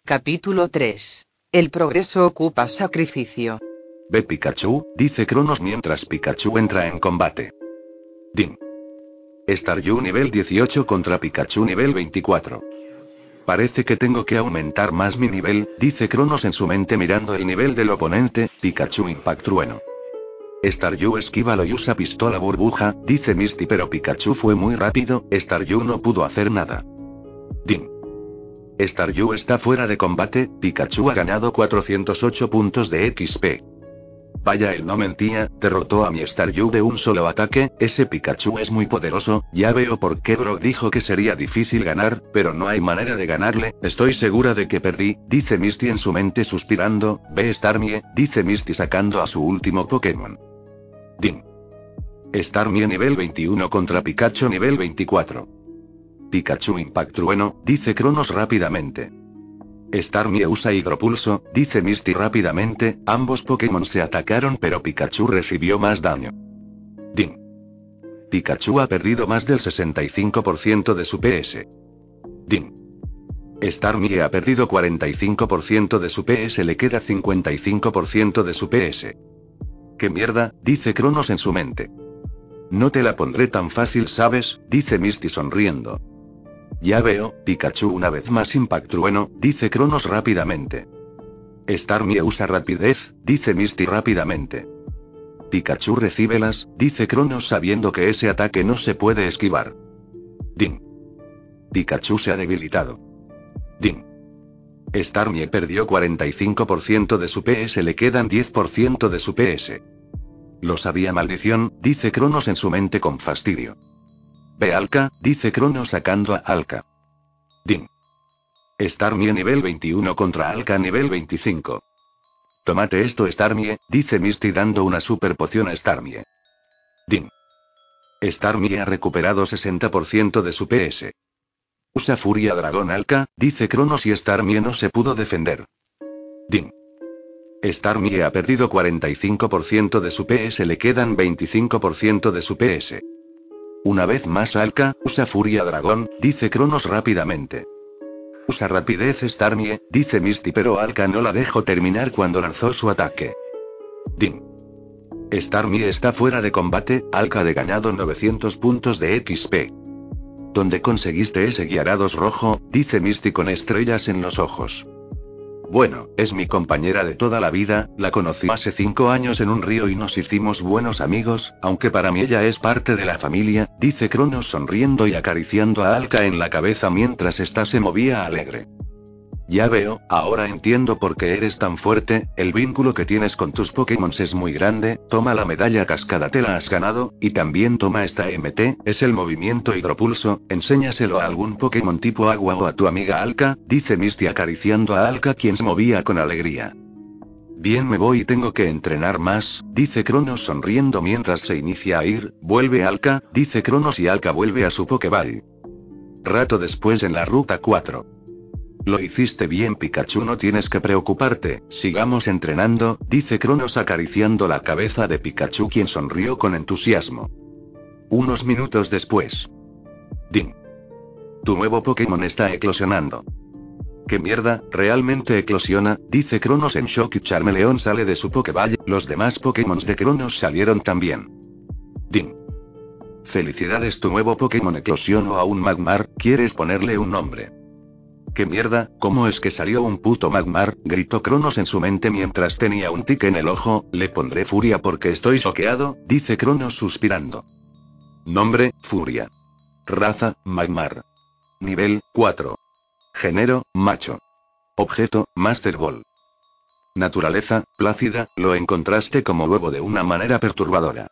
Capítulo 3. El progreso ocupa sacrificio. Ve Pikachu, dice Cronos mientras Pikachu entra en combate. Din. Staryu nivel 18 contra Pikachu nivel 24. Parece que tengo que aumentar más mi nivel, dice Cronos en su mente mirando el nivel del oponente. Pikachu Impact Trueno. Staryu esquívalo y usa pistola burbuja, dice Misty, pero Pikachu fue muy rápido, Staryu no pudo hacer nada. Din. Staryu está fuera de combate, Pikachu ha ganado 408 puntos de XP. Vaya, él no mentía, derrotó a mi Staryu de un solo ataque. Ese Pikachu es muy poderoso, ya veo por qué Brock dijo que sería difícil ganar, pero no hay manera de ganarle, estoy segura de que perdí, dice Misty en su mente suspirando. Ve Starmie, dice Misty sacando a su último Pokémon. Din. Starmie nivel 21 contra Pikachu nivel 24. Pikachu Impact Trueno, dice Cronos rápidamente. Starmie usa Hidropulso, dice Misty rápidamente. Ambos Pokémon se atacaron pero Pikachu recibió más daño. Din. Pikachu ha perdido más del 65% de su PS. Din. Starmie ha perdido 45% de su PS, le queda 55% de su PS. ¡Qué mierda!, dice Cronos en su mente. No te la pondré tan fácil, ¿sabes?, dice Misty sonriendo. Ya veo, Pikachu una vez más Impact Trueno, dice Cronos rápidamente. Starmie usa Rapidez, dice Misty rápidamente. Pikachu recíbelas, dice Cronos sabiendo que ese ataque no se puede esquivar. Din. Pikachu se ha debilitado. Din. Starmie perdió 45% de su PS, le quedan 10% de su PS. Lo sabía, maldición, dice Cronos en su mente con fastidio. Ve Alka, dice Cronos sacando a Alka. Din. Starmie nivel 21 contra Alka nivel 25. Tómate esto Starmie, dice Misty dando una super poción a Starmie. Din. Starmie ha recuperado 60% de su PS. Usa Furia Dragón Alka, dice Cronos y Starmie no se pudo defender. Din. Starmie ha perdido 45% de su PS, le quedan 25% de su PS. Una vez más Alka, usa Furia Dragón, dice Cronos rápidamente. Usa Rapidez Starmie, dice Misty, pero Alka no la dejó terminar cuando lanzó su ataque. Din. Starmie está fuera de combate, Alka ha ganado 900 puntos de XP. ¿Dónde conseguiste ese Gyarados rojo?, dice Misty con estrellas en los ojos. Bueno, es mi compañera de toda la vida, la conocí hace 5 años en un río y nos hicimos buenos amigos, aunque para mí ella es parte de la familia, dice Cronos sonriendo y acariciando a Alka en la cabeza mientras ésta se movía alegre. Ya veo, ahora entiendo por qué eres tan fuerte, el vínculo que tienes con tus Pokémon es muy grande. Toma la medalla cascada, te la has ganado, y también toma esta MT, es el movimiento Hidropulso, enséñaselo a algún Pokémon tipo agua o a tu amiga Alka, dice Misty acariciando a Alka quien se movía con alegría. Bien, me voy y tengo que entrenar más, dice Cronos sonriendo mientras se inicia a ir. Vuelve Alka, dice Cronos y Alka vuelve a su Pokéball. Rato después en la ruta 4. Lo hiciste bien Pikachu, no tienes que preocuparte, sigamos entrenando, dice Cronos acariciando la cabeza de Pikachu quien sonrió con entusiasmo. Unos minutos después. Din. Tu nuevo Pokémon está eclosionando. ¿Qué mierda, realmente eclosiona?, dice Cronos en shock y Charmeleon sale de su Pokéball, los demás Pokémon de Cronos salieron también. Din. Felicidades, tu nuevo Pokémon eclosionó a un Magmar, ¿quieres ponerle un nombre? ¿Qué mierda, cómo es que salió un puto Magmar?, gritó Cronos en su mente mientras tenía un tic en el ojo. Le pondré Furia porque estoy choqueado, dice Cronos suspirando. Nombre, Furia. Raza, Magmar. Nivel, 4. Género, macho. Objeto, Master Ball. Naturaleza, plácida, lo encontraste como huevo de una manera perturbadora.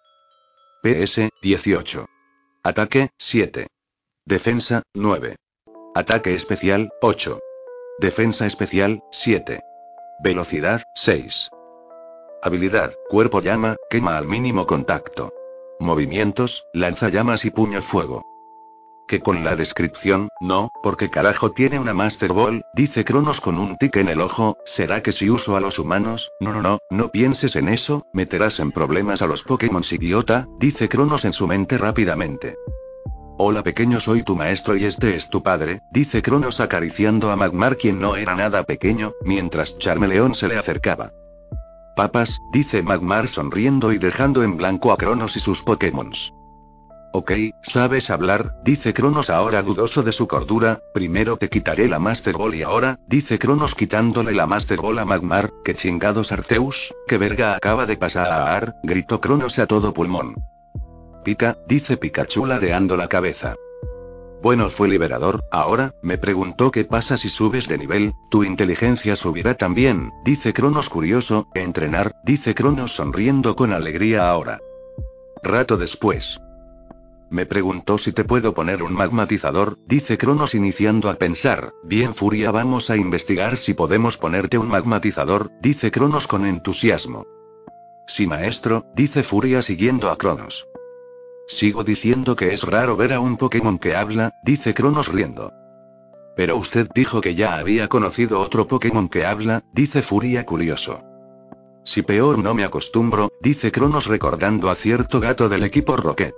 PS, 18. Ataque, 7. Defensa, 9. Ataque especial, 8. Defensa especial, 7. Velocidad, 6. Habilidad, cuerpo llama, quema al mínimo contacto. Movimientos, lanzallamas y puño fuego. Que con la descripción, no, porque carajo tiene una Master Ball, dice Cronos con un tic en el ojo. ¿Será que si uso a los humanos? No pienses en eso, meterás en problemas a los Pokémon idiota, dice Cronos en su mente rápidamente. Hola pequeño, soy tu maestro y este es tu padre, dice Cronos acariciando a Magmar, quien no era nada pequeño, mientras Charmeleón se le acercaba. Papas, dice Magmar sonriendo y dejando en blanco a Cronos y sus Pokémons. Ok, sabes hablar, dice Cronos ahora dudoso de su cordura. Primero te quitaré la Master Ball y ahora, dice Cronos quitándole la Master Ball a Magmar. ¿Qué chingados Arceus? ¿Qué verga acaba de pasar? Gritó Cronos a todo pulmón. Pica, dice Pikachu ladeando la cabeza. Bueno, fue liberador. Ahora, me preguntó qué pasa si subes de nivel, tu inteligencia subirá también, dice Cronos curioso. Entrenar, dice Cronos sonriendo con alegría ahora. Rato después. Me preguntó si te puedo poner un magmatizador, dice Cronos iniciando a pensar. Bien Furia, vamos a investigar si podemos ponerte un magmatizador, dice Cronos con entusiasmo. Sí maestro, dice Furia siguiendo a Cronos. Sigo diciendo que es raro ver a un Pokémon que habla, dice Cronos riendo. Pero usted dijo que ya había conocido otro Pokémon que habla, dice Furia curioso. Si peor no me acostumbro, dice Cronos recordando a cierto gato del equipo Rocket.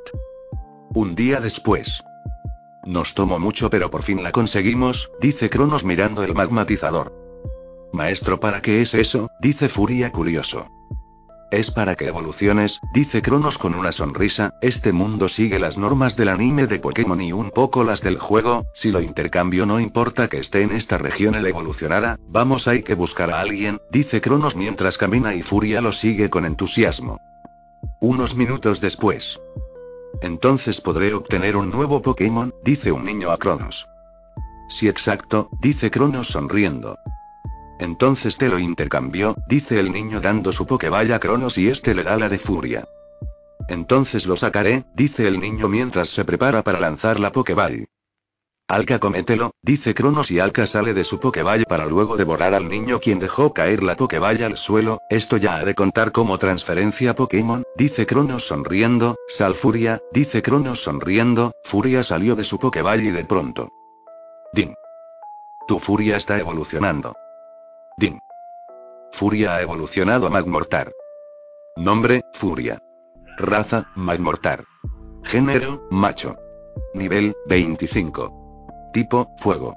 Un día después. Nos tomó mucho pero por fin la conseguimos, dice Cronos mirando el magmatizador. Maestro, ¿para qué es eso? Dice Furia curioso. Es para que evoluciones, dice Cronos con una sonrisa. Este mundo sigue las normas del anime de Pokémon y un poco las del juego. Si lo intercambio no importa que esté en esta región, él evolucionará. Vamos, hay que buscar a alguien, dice Cronos mientras camina y Furia lo sigue con entusiasmo. Unos minutos después. Entonces podré obtener un nuevo Pokémon, dice un niño a Cronos. Sí exacto, dice Cronos sonriendo. Entonces te lo intercambió, dice el niño dando su Pokéball a Cronos y este le da la de Furia. Entonces lo sacaré, dice el niño mientras se prepara para lanzar la Pokéball. Alka, cómetelo, dice Cronos y Alka sale de su Pokéball para luego devorar al niño, quien dejó caer la Pokéball al suelo. Esto ya ha de contar como transferencia Pokémon, dice Cronos sonriendo. Sal Furia, dice Cronos sonriendo. Furia salió de su Pokéball y de pronto. Ding. Tu Furia está evolucionando. Ding. Furia ha evolucionado a Magmortar. Nombre, Furia. Raza, Magmortar. Género, macho. Nivel, 25. Tipo, fuego.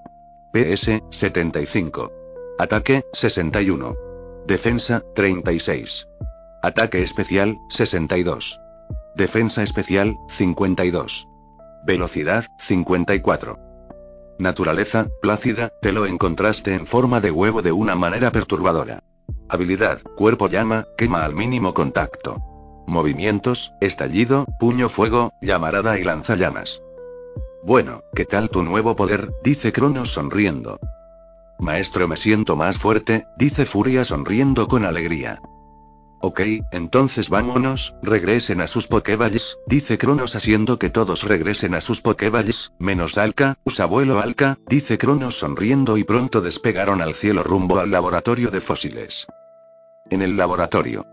PS, 75. Ataque, 61. Defensa, 36. Ataque especial, 62. Defensa especial, 52. Velocidad, 54. Naturaleza, plácida, te lo encontraste en forma de huevo de una manera perturbadora. Habilidad, cuerpo llama, quema al mínimo contacto. Movimientos, estallido, puño fuego, llamarada y lanzallamas. Bueno, ¿qué tal tu nuevo poder? Dice Cronos sonriendo. Maestro, me siento más fuerte, dice Furia sonriendo con alegría. Ok, entonces vámonos, regresen a sus Pokéballs, dice Cronos haciendo que todos regresen a sus Pokéballs, menos Alka, abuelo Alka, dice Cronos sonriendo y pronto despegaron al cielo rumbo al laboratorio de fósiles. En el laboratorio.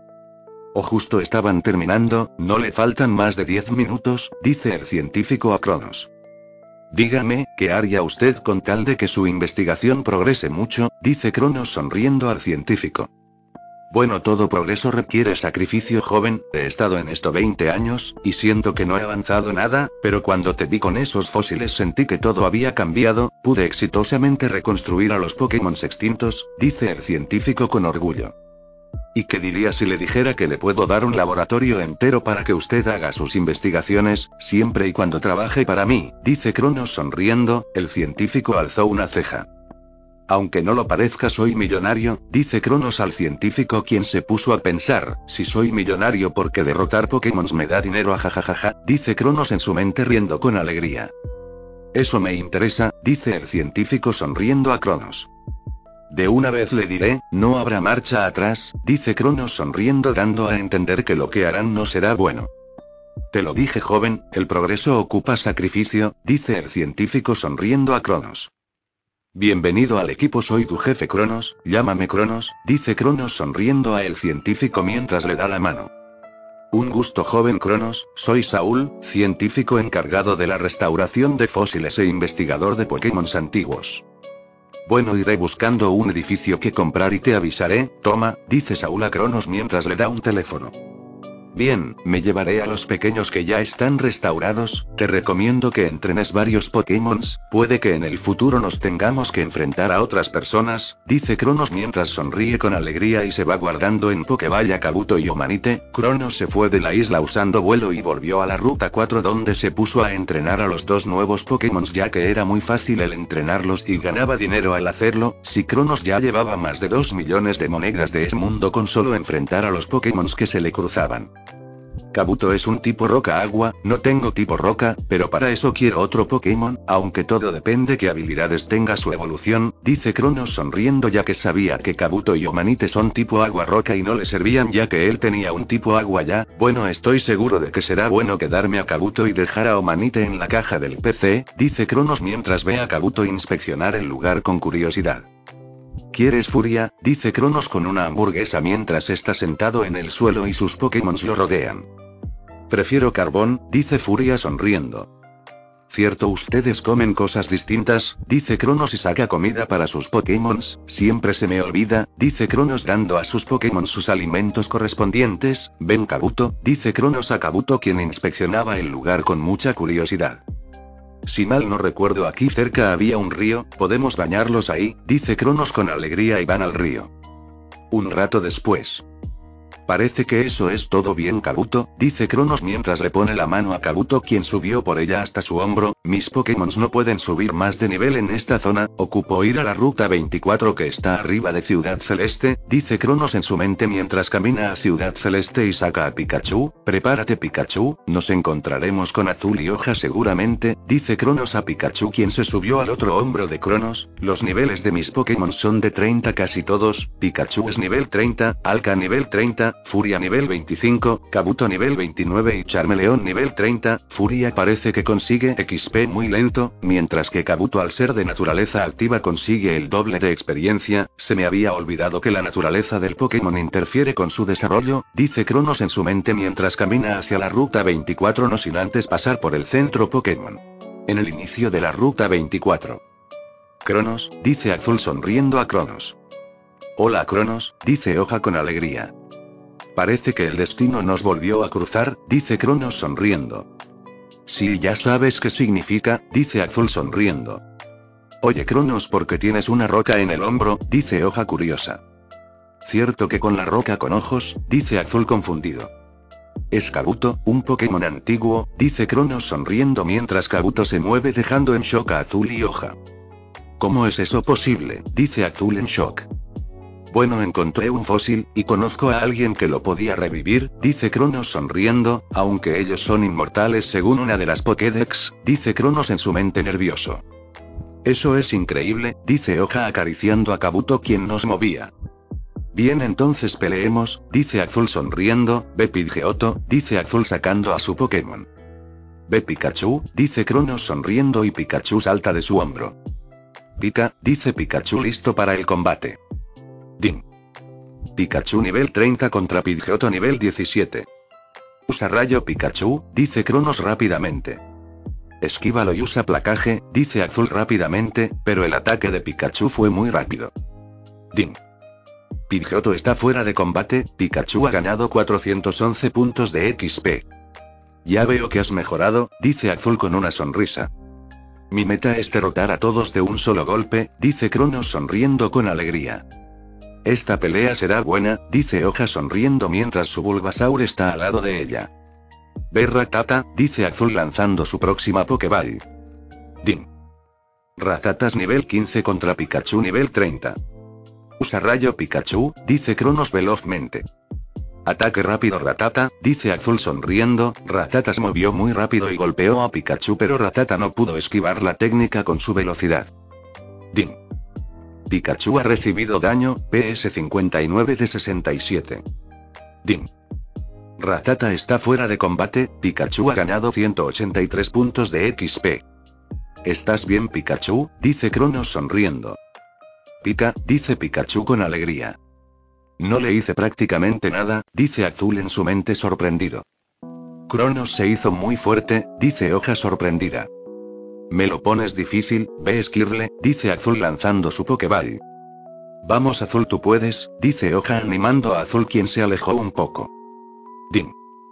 O justo estaban terminando, no le faltan más de 10 minutos, dice el científico a Cronos. Dígame, ¿qué haría usted con tal de que su investigación progrese mucho? Dice Cronos sonriendo al científico. Bueno, todo progreso requiere sacrificio, joven. He estado en esto 20 años, y siento que no he avanzado nada, pero cuando te vi con esos fósiles sentí que todo había cambiado. Pude exitosamente reconstruir a los Pokémon extintos, dice el científico con orgullo. ¿Y qué diría si le dijera que le puedo dar un laboratorio entero para que usted haga sus investigaciones, siempre y cuando trabaje para mí? Dice Cronos sonriendo. El científico alzó una ceja. Aunque no lo parezca, soy millonario, dice Cronos al científico, quien se puso a pensar. Si soy millonario porque derrotar Pokémon me da dinero, ajajajaja, dice Cronos en su mente riendo con alegría. Eso me interesa, dice el científico sonriendo a Cronos. De una vez le diré, no habrá marcha atrás, dice Cronos sonriendo, dando a entender que lo que harán no será bueno. Te lo dije, joven, el progreso ocupa sacrificio, dice el científico sonriendo a Cronos. Bienvenido al equipo, soy tu jefe Cronos, llámame Cronos, dice Cronos sonriendo a el científico mientras le da la mano. Un gusto, joven Cronos, soy Saúl, científico encargado de la restauración de fósiles e investigador de Pokémon antiguos. Bueno, iré buscando un edificio que comprar y te avisaré. Toma, dice Saúl a Cronos mientras le da un teléfono. Bien, me llevaré a los pequeños que ya están restaurados, te recomiendo que entrenes varios Pokémons, puede que en el futuro nos tengamos que enfrentar a otras personas, dice Cronos mientras sonríe con alegría y se va guardando en Pokéball a Kabuto y Omanite. Cronos se fue de la isla usando vuelo y volvió a la Ruta 4 donde se puso a entrenar a los dos nuevos Pokémons ya que era muy fácil el entrenarlos y ganaba dinero al hacerlo. Si Cronos ya llevaba más de 2 millones de monedas de ese mundo con solo enfrentar a los Pokémons que se le cruzaban. Kabuto es un tipo roca-agua, no tengo tipo roca, pero para eso quiero otro Pokémon, aunque todo depende qué habilidades tenga su evolución, dice Cronos sonriendo ya que sabía que Kabuto y Omanite son tipo agua-roca y no le servían ya que él tenía un tipo agua ya. Bueno, estoy seguro de que será bueno quedarme a Kabuto y dejar a Omanite en la caja del PC, dice Cronos mientras ve a Kabuto inspeccionar el lugar con curiosidad. ¿Quieres furia?, dice Cronos con una hamburguesa mientras está sentado en el suelo y sus Pokémons lo rodean. Prefiero carbón, dice Furia sonriendo. Cierto, ustedes comen cosas distintas, dice Cronos y saca comida para sus Pokémons. Siempre se me olvida, dice Cronos dando a sus Pokémon sus alimentos correspondientes. Ven Kabuto, dice Cronos a Kabuto quien inspeccionaba el lugar con mucha curiosidad. Si mal no recuerdo aquí cerca había un río, podemos bañarlos ahí, dice Cronos con alegría y van al río. Un rato después. Parece que eso es todo bien Kabuto, dice Cronos mientras le pone la mano a Kabuto quien subió por ella hasta su hombro. Mis Pokémons no pueden subir más de nivel en esta zona, ocupo ir a la ruta 24 que está arriba de Ciudad Celeste, dice Cronos en su mente mientras camina a Ciudad Celeste y saca a Pikachu. Prepárate Pikachu, nos encontraremos con Azul y Hoja seguramente, dice Cronos a Pikachu quien se subió al otro hombro de Cronos. Los niveles de mis Pokémon son de 30 casi todos, Pikachu es nivel 30, Alka nivel 30, Furia nivel 25, Kabuto nivel 29 y Charmeleon nivel 30, Furia parece que consigue XP muy lento, mientras que Kabuto al ser de naturaleza activa consigue el doble de experiencia. Se me había olvidado que la naturaleza del Pokémon interfiere con su desarrollo, dice Cronos en su mente mientras camina hacia la ruta 24 no sin antes pasar por el centro Pokémon. En el inicio de la ruta 24. Cronos, dice Azul sonriendo a Cronos. Hola Cronos, dice Hoja con alegría. Parece que el destino nos volvió a cruzar, dice Cronos sonriendo. Sí, ya sabes qué significa, dice Azul sonriendo. Oye Cronos, ¿por qué tienes una roca en el hombro?, dice Hoja curiosa. Cierto que con la roca con ojos, dice Azul confundido. Es Kabuto, un Pokémon antiguo, dice Cronos sonriendo mientras Kabuto se mueve dejando en shock a Azul y Hoja. ¿Cómo es eso posible?, dice Azul en shock. Bueno, encontré un fósil, y conozco a alguien que lo podía revivir, dice Cronos sonriendo, aunque ellos son inmortales según una de las Pokédex, dice Cronos en su mente nervioso. Eso es increíble, dice Hoja acariciando a Kabuto quien nos movía. Bien, entonces peleemos, dice Azul sonriendo. Ve Pidgeotto, dice Azul sacando a su Pokémon. Ve Pikachu, dice Cronos sonriendo y Pikachu salta de su hombro. Pica, dice Pikachu listo para el combate. Din. Pikachu nivel 30 contra Pidgeotto nivel 17. Usa rayo Pikachu, dice Cronos rápidamente. Esquívalo y usa placaje, dice Azul rápidamente, pero el ataque de Pikachu fue muy rápido. Din. Pidgeotto está fuera de combate, Pikachu ha ganado 411 puntos de XP. Ya veo que has mejorado, dice Azul con una sonrisa. Mi meta es derrotar a todos de un solo golpe, dice Cronos sonriendo con alegría. Esta pelea será buena, dice Hoja sonriendo mientras su Bulbasaur está al lado de ella. Ve Rattata, dice Azul lanzando su próxima Pokéball. Din. Rattatas nivel 15 contra Pikachu nivel 30. Usa rayo Pikachu, dice Cronos velozmente. Ataque rápido Rattata, dice Azul sonriendo. Rattata se movió muy rápido y golpeó a Pikachu pero Rattata no pudo esquivar la técnica con su velocidad. Din. Pikachu ha recibido daño, PS 59 de 67. Din. Rattata está fuera de combate, Pikachu ha ganado 183 puntos de XP. ¿Estás bien Pikachu?, dice Cronos sonriendo. Pica, dice Pikachu con alegría. No le hice prácticamente nada, dice Azul en su mente sorprendido. Cronos se hizo muy fuerte, dice Hoja sorprendida. Me lo pones difícil, ve Skirle, dice Azul lanzando su Pokéball. Vamos Azul tú puedes, dice Hoja animando a Azul quien se alejó un poco. Din.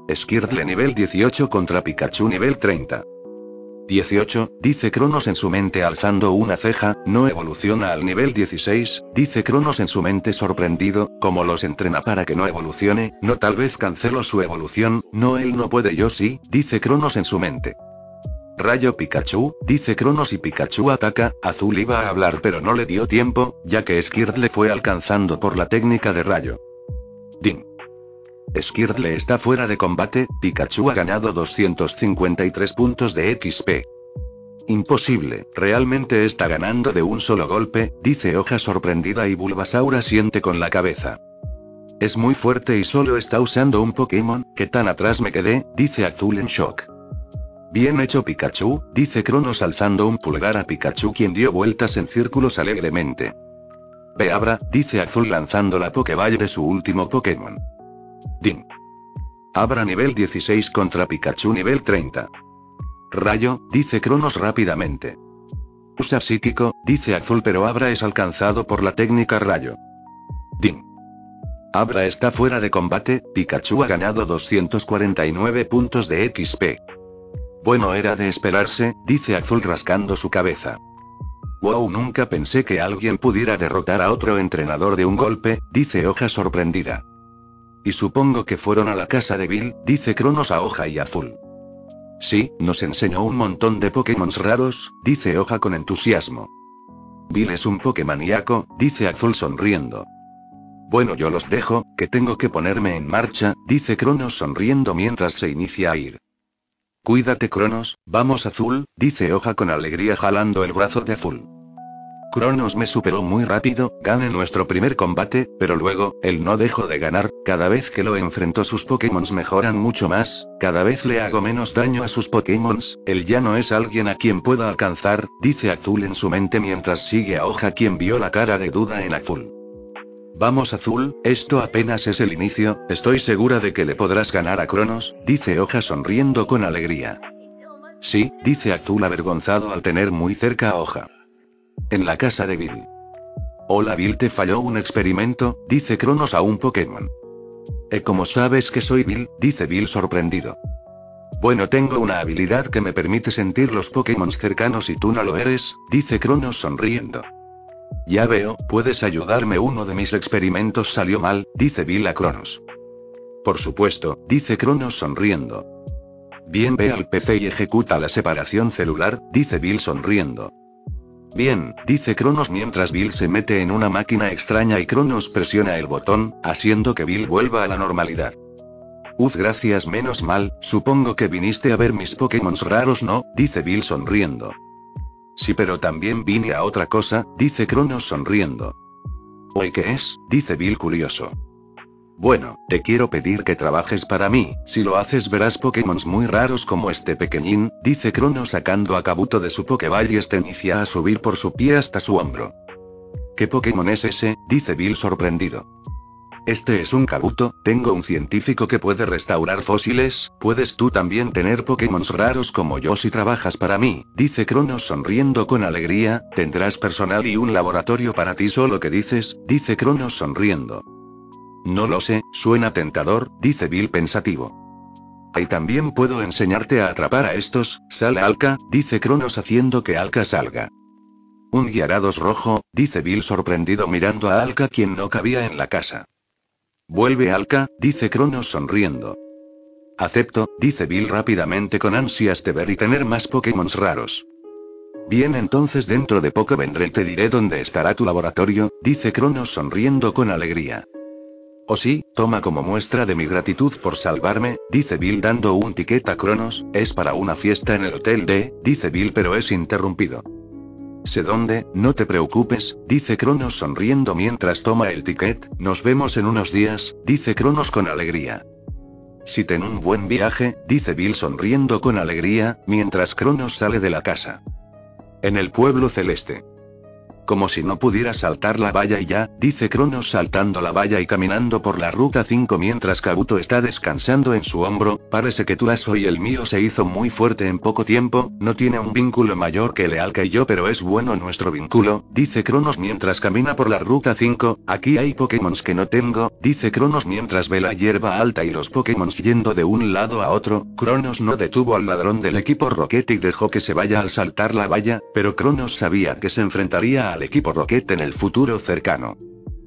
Squirtle nivel 18 contra Pikachu nivel 30. 18, dice Cronos en su mente alzando una ceja, no evoluciona al nivel 16, dice Cronos en su mente sorprendido, ¿cómo los entrena para que no evolucione? No, tal vez cancelo su evolución, no, él no puede, yo sí, dice Cronos en su mente. Rayo Pikachu, dice Cronos y Pikachu ataca. Azul iba a hablar pero no le dio tiempo, ya que Squirtle fue alcanzando por la técnica de rayo. Ding. Squirtle está fuera de combate, Pikachu ha ganado 253 puntos de XP. Imposible, realmente está ganando de un solo golpe, dice Hoja sorprendida y Bulbasaur asiente con la cabeza. Es muy fuerte y solo está usando un Pokémon, ¿qué tan atrás me quedé? Dice Azul en shock. Bien hecho Pikachu, dice Cronos alzando un pulgar a Pikachu quien dio vueltas en círculos alegremente. Ve Abra, dice Azul lanzando la Pokéball de su último Pokémon. Ding. Abra nivel 16 contra Pikachu nivel 30. Rayo, dice Cronos rápidamente. Usa psíquico, dice Azul pero Abra es alcanzado por la técnica rayo. Ding. Abra está fuera de combate, Pikachu ha ganado 249 puntos de XP. Bueno, era de esperarse, dice Azul rascando su cabeza. Wow, nunca pensé que alguien pudiera derrotar a otro entrenador de un golpe, dice Hoja sorprendida. Y supongo que fueron a la casa de Bill, dice Cronos a Hoja y Azul. Sí, nos enseñó un montón de Pokémons raros, dice Hoja con entusiasmo. Bill es un Pokémoníaco, dice Azul sonriendo. Bueno, yo los dejo, que tengo que ponerme en marcha, dice Cronos sonriendo mientras se inicia a ir. Cuídate Cronos, vamos Azul, dice Hoja con alegría jalando el brazo de Azul. Cronos me superó muy rápido, gané nuestro primer combate, pero luego, él no dejó de ganar, cada vez que lo enfrento sus Pokémons mejoran mucho más, cada vez le hago menos daño a sus Pokémons, él ya no es alguien a quien pueda alcanzar, dice Azul en su mente mientras sigue a Hoja quien vio la cara de duda en Azul. Vamos Azul, esto apenas es el inicio, estoy segura de que le podrás ganar a Cronos, dice Hoja sonriendo con alegría. Sí, dice Azul avergonzado al tener muy cerca a Hoja. En la casa de Bill. Hola Bill, te falló un experimento, dice Cronos a un Pokémon. ¿Cómo sabes que soy Bill? Dice Bill sorprendido. Bueno, tengo una habilidad que me permite sentir los Pokémon cercanos y tú no lo eres, dice Cronos sonriendo. Ya veo, puedes ayudarme, uno de mis experimentos salió mal, dice Bill a Cronos. Por supuesto, dice Cronos sonriendo. Bien, ve al PC y ejecuta la separación celular, dice Bill sonriendo. Bien, dice Cronos mientras Bill se mete en una máquina extraña y Cronos presiona el botón, haciendo que Bill vuelva a la normalidad. Gracias, menos mal, supongo que viniste a ver mis Pokémon raros, ¿no? Dice Bill sonriendo. Sí, pero también vine a otra cosa, dice Cronos sonriendo. ¿Oye qué es? Dice Bill curioso. Bueno, te quiero pedir que trabajes para mí, si lo haces verás Pokémons muy raros como este pequeñín, dice Cronos sacando a Kabuto de su Pokéball y este inicia a subir por su pie hasta su hombro. ¿Qué Pokémon es ese? Dice Bill sorprendido. Este es un Kabuto, tengo un científico que puede restaurar fósiles, puedes tú también tener Pokémons raros como yo si trabajas para mí, dice Cronos sonriendo con alegría, tendrás personal y un laboratorio para ti solo que dices, dice Cronos sonriendo. No lo sé, suena tentador, dice Bill pensativo. Y también puedo enseñarte a atrapar a estos, sale Alka, dice Cronos haciendo que Alka salga. Un Gyarados rojo, dice Bill sorprendido mirando a Alka quien no cabía en la casa. Vuelve Alka, dice Cronos sonriendo. Acepto, dice Bill rápidamente con ansias de ver y tener más Pokémon raros. Bien, entonces dentro de poco vendré y te diré dónde estará tu laboratorio, dice Cronos sonriendo con alegría. Oh sí, toma como muestra de mi gratitud por salvarme, dice Bill dando un ticket a Cronos, es para una fiesta en el hotel D, dice Bill pero es interrumpido. Sé dónde, no te preocupes, dice Cronos sonriendo mientras toma el ticket, nos vemos en unos días, dice Cronos con alegría. Sí, ten un buen viaje, dice Bill sonriendo con alegría, mientras Cronos sale de la casa. En el pueblo celeste. Como si no pudiera saltar la valla y ya, dice Cronos saltando la valla y caminando por la ruta 5 mientras Kabuto está descansando en su hombro. Parece que tu lazo y el mío se hizo muy fuerte en poco tiempo, no tiene un vínculo mayor que el de Alka y yo, pero es bueno nuestro vínculo, dice Cronos mientras camina por la ruta 5. Aquí hay Pokémons que no tengo, dice Cronos mientras ve la hierba alta y los Pokémons yendo de un lado a otro. Cronos no detuvo al ladrón del equipo Rocket y dejó que se vaya al saltar la valla, pero Cronos sabía que se enfrentaría al equipo Rocket en el futuro cercano.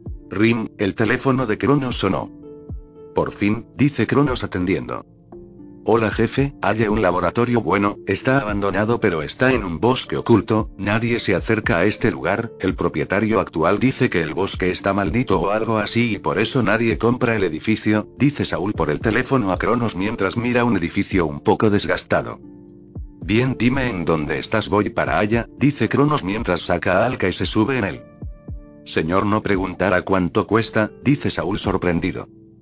Ring, el teléfono de Cronos sonó. Por fin, dice Cronos atendiendo. Hola jefe, hay un laboratorio bueno, está abandonado pero está en un bosque oculto, nadie se acerca a este lugar, el propietario actual dice que el bosque está maldito o algo así y por eso nadie compra el edificio, dice Saúl por el teléfono a Cronos mientras mira un edificio un poco desgastado. Bien, dime en dónde estás, voy para allá, dice Cronos mientras saca a Alka y se sube en él. Señor, no preguntará cuánto cuesta, dice Saúl sorprendido.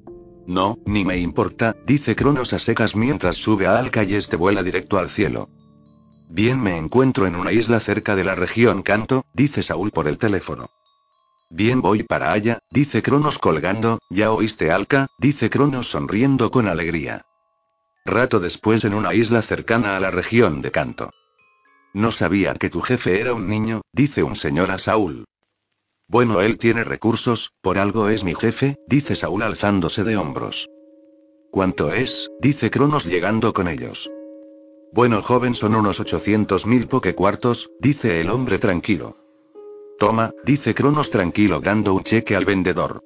No, ni me importa, dice Cronos a secas mientras sube a Alka y este vuela directo al cielo. Bien, me encuentro en una isla cerca de la región Kanto, dice Saúl por el teléfono. Bien, voy para allá, dice Cronos colgando. ¿Ya oíste, Alka?, dice Cronos sonriendo con alegría. Rato después en una isla cercana a la región de Kanto. No sabía que tu jefe era un niño, dice un señor a Saúl. Bueno, él tiene recursos, por algo es mi jefe, dice Saúl alzándose de hombros. ¿Cuánto es?, dice Cronos llegando con ellos. Bueno, joven, son unos 800.000 pokecuartos, dice el hombre tranquilo. Toma, dice Cronos tranquilo dando un cheque al vendedor.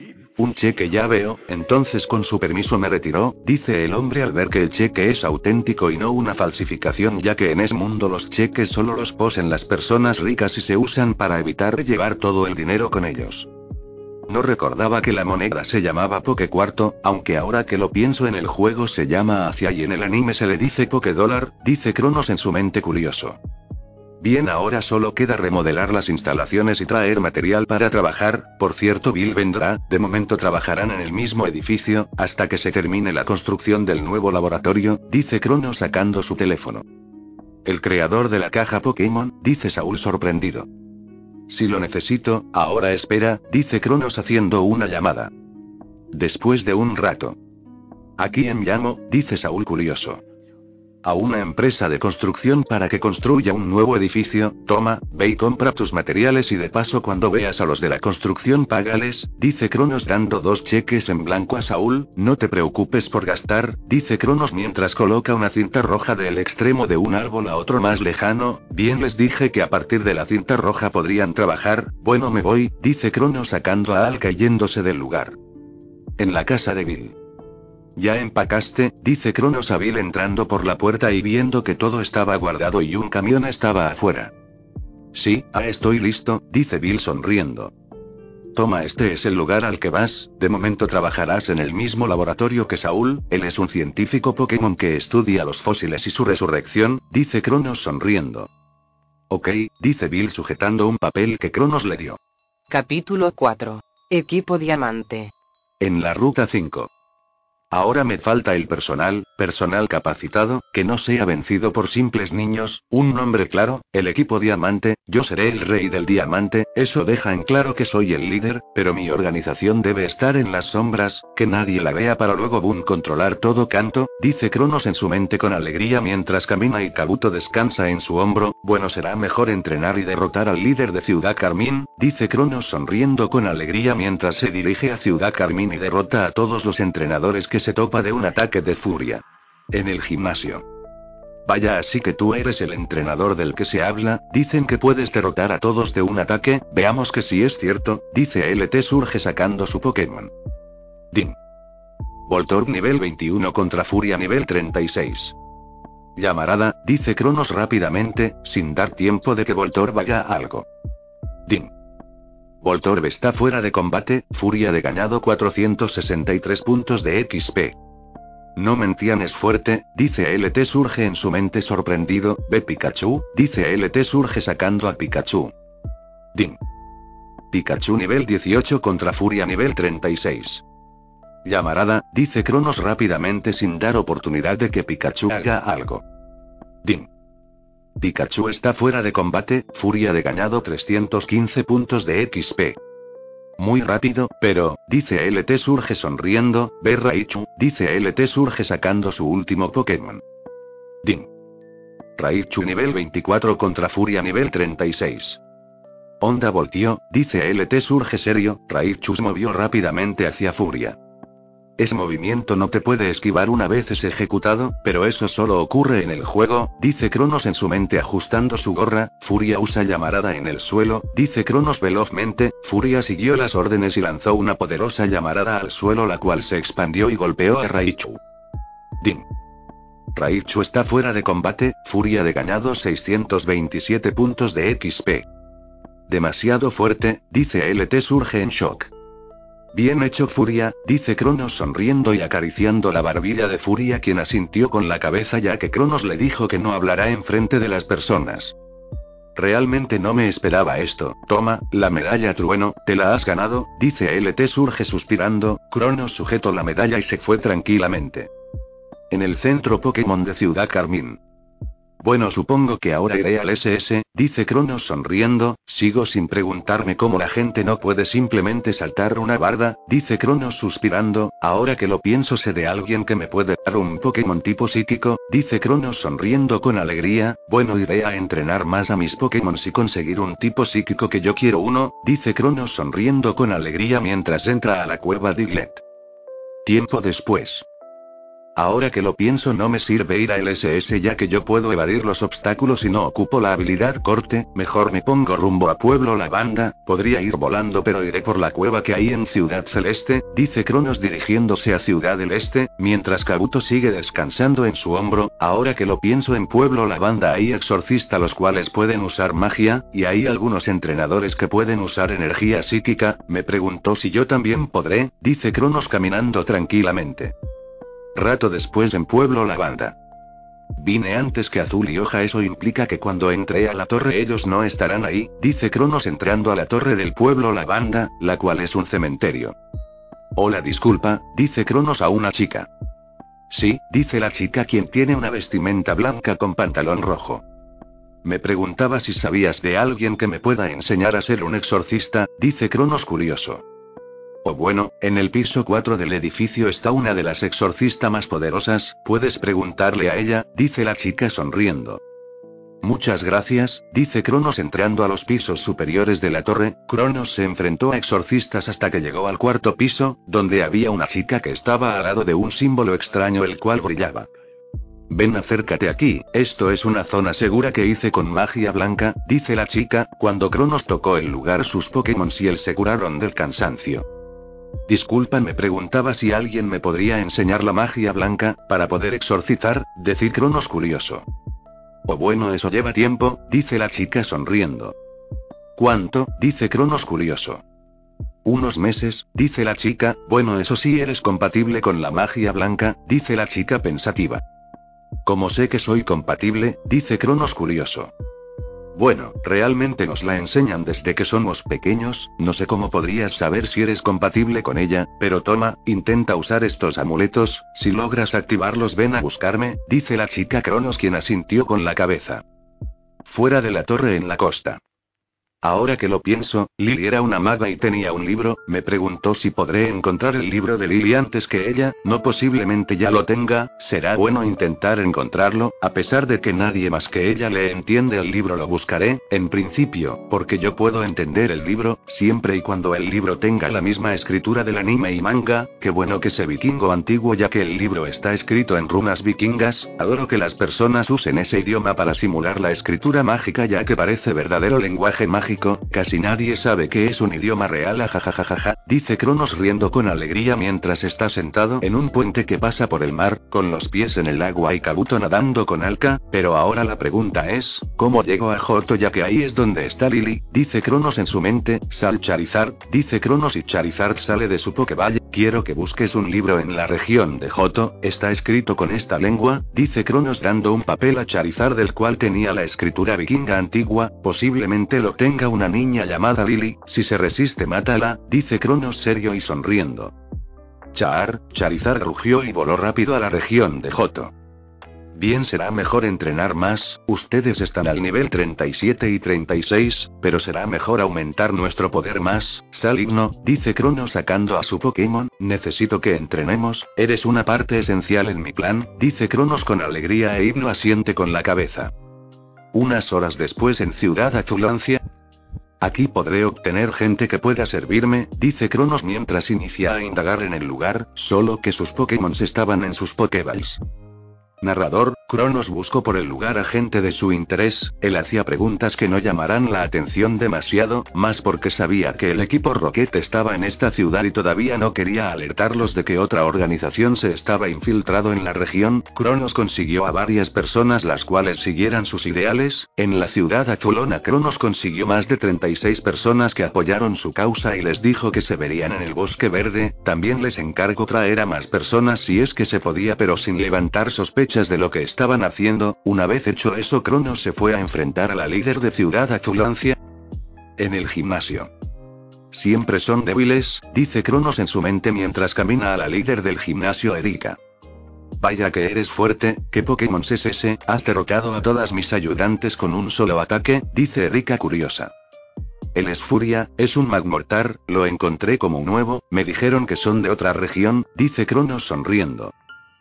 Un cheque, ya veo, entonces con su permiso me retiró, dice el hombre al ver que el cheque es auténtico y no una falsificación, ya que en ese mundo los cheques solo los poseen las personas ricas y se usan para evitar llevar todo el dinero con ellos. No recordaba que la moneda se llamaba Pokecuarto, aunque ahora que lo pienso en el juego se llama Acia y en el anime se le dice Pokédólar, dice Cronos en su mente curioso. Bien, ahora solo queda remodelar las instalaciones y traer material para trabajar. Por cierto, Bill vendrá, de momento trabajarán en el mismo edificio, hasta que se termine la construcción del nuevo laboratorio, dice Cronos sacando su teléfono. El creador de la caja Pokémon, dice Saúl sorprendido. Si lo necesito, ahora espera, dice Cronos haciendo una llamada. Después de un rato. ¿A quién llamo?, dice Saúl curioso. A una empresa de construcción para que construya un nuevo edificio. Toma, ve y compra tus materiales y de paso cuando veas a los de la construcción págales, dice Cronos dando 2 cheques en blanco a Saúl. No te preocupes por gastar, dice Cronos mientras coloca una cinta roja del extremo de un árbol a otro más lejano. Bien, les dije que a partir de la cinta roja podrían trabajar. Bueno, me voy, dice Cronos sacando a Alka yéndose del lugar. En la casa de Bill. ¿Ya empacaste?, dice Cronos a Bill entrando por la puerta y viendo que todo estaba guardado y un camión estaba afuera. Sí, estoy listo, dice Bill sonriendo. Toma, este es el lugar al que vas, de momento trabajarás en el mismo laboratorio que Saúl, él es un científico Pokémon que estudia los fósiles y su resurrección, dice Cronos sonriendo. Ok, dice Bill sujetando un papel que Cronos le dio. Capítulo 4. Equipo Diamante. En la ruta 5. Ahora me falta el personal capacitado, que no sea vencido por simples niños, un nombre claro, el equipo Diamante. Yo seré el rey del diamante, eso deja en claro que soy el líder, pero mi organización debe estar en las sombras, que nadie la vea para luego controlar todo Kanto, dice Cronos en su mente con alegría mientras camina y Kabuto descansa en su hombro. Bueno, será mejor entrenar y derrotar al líder de Ciudad Carmín, dice Cronos sonriendo con alegría mientras se dirige a Ciudad Carmín y derrota a todos los entrenadores que se topa de un ataque de furia. En el gimnasio. Vaya, así que tú eres el entrenador del que se habla, dicen que puedes derrotar a todos de un ataque, veamos que si es cierto, dice LT Surge sacando su Pokémon. Din. Voltorb nivel 21 contra Furia nivel 36. Llamarada, dice Cronos rápidamente, sin dar tiempo de que Voltorb haga algo. Din. Voltorb está fuera de combate, Furia de ganado 463 puntos de XP. No mentían, es fuerte, dice LT Surge en su mente sorprendido. ¿Ve Pikachu?, dice LT Surge sacando a Pikachu. Din. Pikachu nivel 18 contra Furia nivel 36. Llamarada, dice Cronos rápidamente sin dar oportunidad de que Pikachu haga algo. Din. Pikachu está fuera de combate, Furia de ganado 315 puntos de XP. Muy rápido, pero, dice LT Surge sonriendo, ve Raichu, dice LT Surge sacando su último Pokémon. Ding. Raichu nivel 24 contra Furia nivel 36. Onda volteó, dice LT Surge serio, Raichu se movió rápidamente hacia Furia. Ese movimiento no te puede esquivar una vez es ejecutado, pero eso solo ocurre en el juego, dice Cronos en su mente ajustando su gorra. Furia usa llamarada en el suelo, dice Cronos velozmente. Furia siguió las órdenes y lanzó una poderosa llamarada al suelo, la cual se expandió y golpeó a Raichu. Ding. Raichu está fuera de combate, Furia de ganado 627 puntos de XP. Demasiado fuerte, dice LT Surge en shock. Bien hecho Furia, dice Cronos sonriendo y acariciando la barbilla de Furia, quien asintió con la cabeza ya que Cronos le dijo que no hablará enfrente de las personas. Realmente no me esperaba esto. Toma, la medalla trueno, te la has ganado, dice LT Surge suspirando. Cronos sujetó la medalla y se fue tranquilamente. En el centro Pokémon de Ciudad Carmín. Bueno, supongo que ahora iré al SS, dice Cronos sonriendo. Sigo sin preguntarme cómo la gente no puede simplemente saltar una barda, dice Cronos suspirando. Ahora que lo pienso, sé de alguien que me puede dar un Pokémon tipo psíquico, dice Cronos sonriendo con alegría. Bueno, iré a entrenar más a mis Pokémon y conseguir un tipo psíquico que yo quiero uno, dice Cronos sonriendo con alegría mientras entra a la cueva Diglett. Tiempo después. Ahora que lo pienso, no me sirve ir al SS ya que yo puedo evadir los obstáculos y no ocupo la habilidad corte, mejor me pongo rumbo a Pueblo Lavanda. Podría ir volando pero iré por la cueva que hay en Ciudad Celeste, dice Cronos dirigiéndose a Ciudad del Este, mientras Kabuto sigue descansando en su hombro. Ahora que lo pienso, en Pueblo Lavanda hay exorcistas los cuales pueden usar magia, y hay algunos entrenadores que pueden usar energía psíquica. Me preguntó si yo también podré, dice Cronos caminando tranquilamente. Rato después en Pueblo Lavanda. Vine antes que Azul y Hoja, eso implica que cuando entré a la torre ellos no estarán ahí, dice Cronos entrando a la torre del Pueblo Lavanda, la cual es un cementerio. Hola, disculpa, dice Cronos a una chica. Sí, dice la chica, quien tiene una vestimenta blanca con pantalón rojo. Me preguntaba si sabías de alguien que me pueda enseñar a ser un exorcista, dice Cronos curioso. Oh bueno, en el piso 4 del edificio está una de las exorcistas más poderosas, puedes preguntarle a ella, dice la chica sonriendo. Muchas gracias, dice Cronos entrando a los pisos superiores de la torre. Cronos se enfrentó a exorcistas hasta que llegó al cuarto piso, donde había una chica que estaba al lado de un símbolo extraño el cual brillaba. Ven, acércate aquí, esto es una zona segura que hice con magia blanca, dice la chica. Cuando Cronos tocó el lugar, sus Pokémon y él se curaron del cansancio. Disculpa, me preguntaba si alguien me podría enseñar la magia blanca, para poder exorcizar, decía Cronos curioso. Oh bueno, eso lleva tiempo, dice la chica sonriendo. ¿Cuánto? Dice Cronos curioso. Unos meses, dice la chica. Bueno, eso sí, eres compatible con la magia blanca, dice la chica pensativa. ¿Cómo sé que soy compatible? Dice Cronos curioso. Bueno, realmente nos la enseñan desde que somos pequeños, no sé cómo podrías saber si eres compatible con ella, pero toma, intenta usar estos amuletos, si logras activarlos ven a buscarme, dice la chica. Cronos quien asintió con la cabeza. Fuera de la torre en la costa. Ahora que lo pienso, Lily era una maga y tenía un libro. Me preguntó si podré encontrar el libro de Lily antes que ella. No, posiblemente ya lo tenga, será bueno intentar encontrarlo, a pesar de que nadie más que ella le entiende el libro. Lo buscaré, en principio, porque yo puedo entender el libro, siempre y cuando el libro tenga la misma escritura del anime y manga. Qué bueno que sea vikingo antiguo ya que el libro está escrito en runas vikingas. Adoro que las personas usen ese idioma para simular la escritura mágica ya que parece verdadero lenguaje mágico. Casi nadie sabe que es un idioma real, ajajajaja, dice Cronos riendo con alegría mientras está sentado en un puente que pasa por el mar, con los pies en el agua y Kabuto nadando con Alka. Pero ahora la pregunta es, ¿cómo llego a Johto ya que ahí es donde está Lily? Dice Cronos en su mente. Sal Charizard, dice Cronos y Charizard sale de su Pokéball. Quiero que busques un libro en la región de Johto, está escrito con esta lengua, dice Cronos dando un papel a Charizard del cual tenía la escritura vikinga antigua. Posiblemente lo tenga una niña llamada Lily, si se resiste mátala, dice Cronos serio y sonriendo. Charizard rugió y voló rápido a la región de Johto. Bien, será mejor entrenar más, ustedes están al nivel 37 y 36, pero será mejor aumentar nuestro poder más, Saligno, dice Crono sacando a su Pokémon, necesito que entrenemos, eres una parte esencial en mi plan, dice Cronos con alegría e Hypno asiente con la cabeza. Unas horas después en Ciudad Azulancia. Aquí podré obtener gente que pueda servirme, dice Cronos mientras inicia a indagar en el lugar, solo que sus Pokémon estaban en sus Pokéballs. Narrador, Cronos buscó por el lugar a gente de su interés, él hacía preguntas que no llamarán la atención demasiado, más porque sabía que el equipo Rocket estaba en esta ciudad y todavía no quería alertarlos de que otra organización se estaba infiltrado en la región. Cronos consiguió a varias personas las cuales siguieran sus ideales, en la ciudad azulona Cronos consiguió más de 36 personas que apoyaron su causa y les dijo que se verían en el bosque verde, también les encargó traer a más personas si es que se podía pero sin levantar sospechas de lo que estaban haciendo. Una vez hecho eso Cronos se fue a enfrentar a la líder de Ciudad Azulancia en el gimnasio. Siempre son débiles, dice Cronos en su mente mientras camina a la líder del gimnasio Erika. Vaya que eres fuerte, ¿qué Pokémon es ese? Has derrotado a todas mis ayudantes con un solo ataque, dice Erika curiosa. Él es Furia, es un Magmortar, lo encontré como nuevo, me dijeron que son de otra región, dice Cronos sonriendo.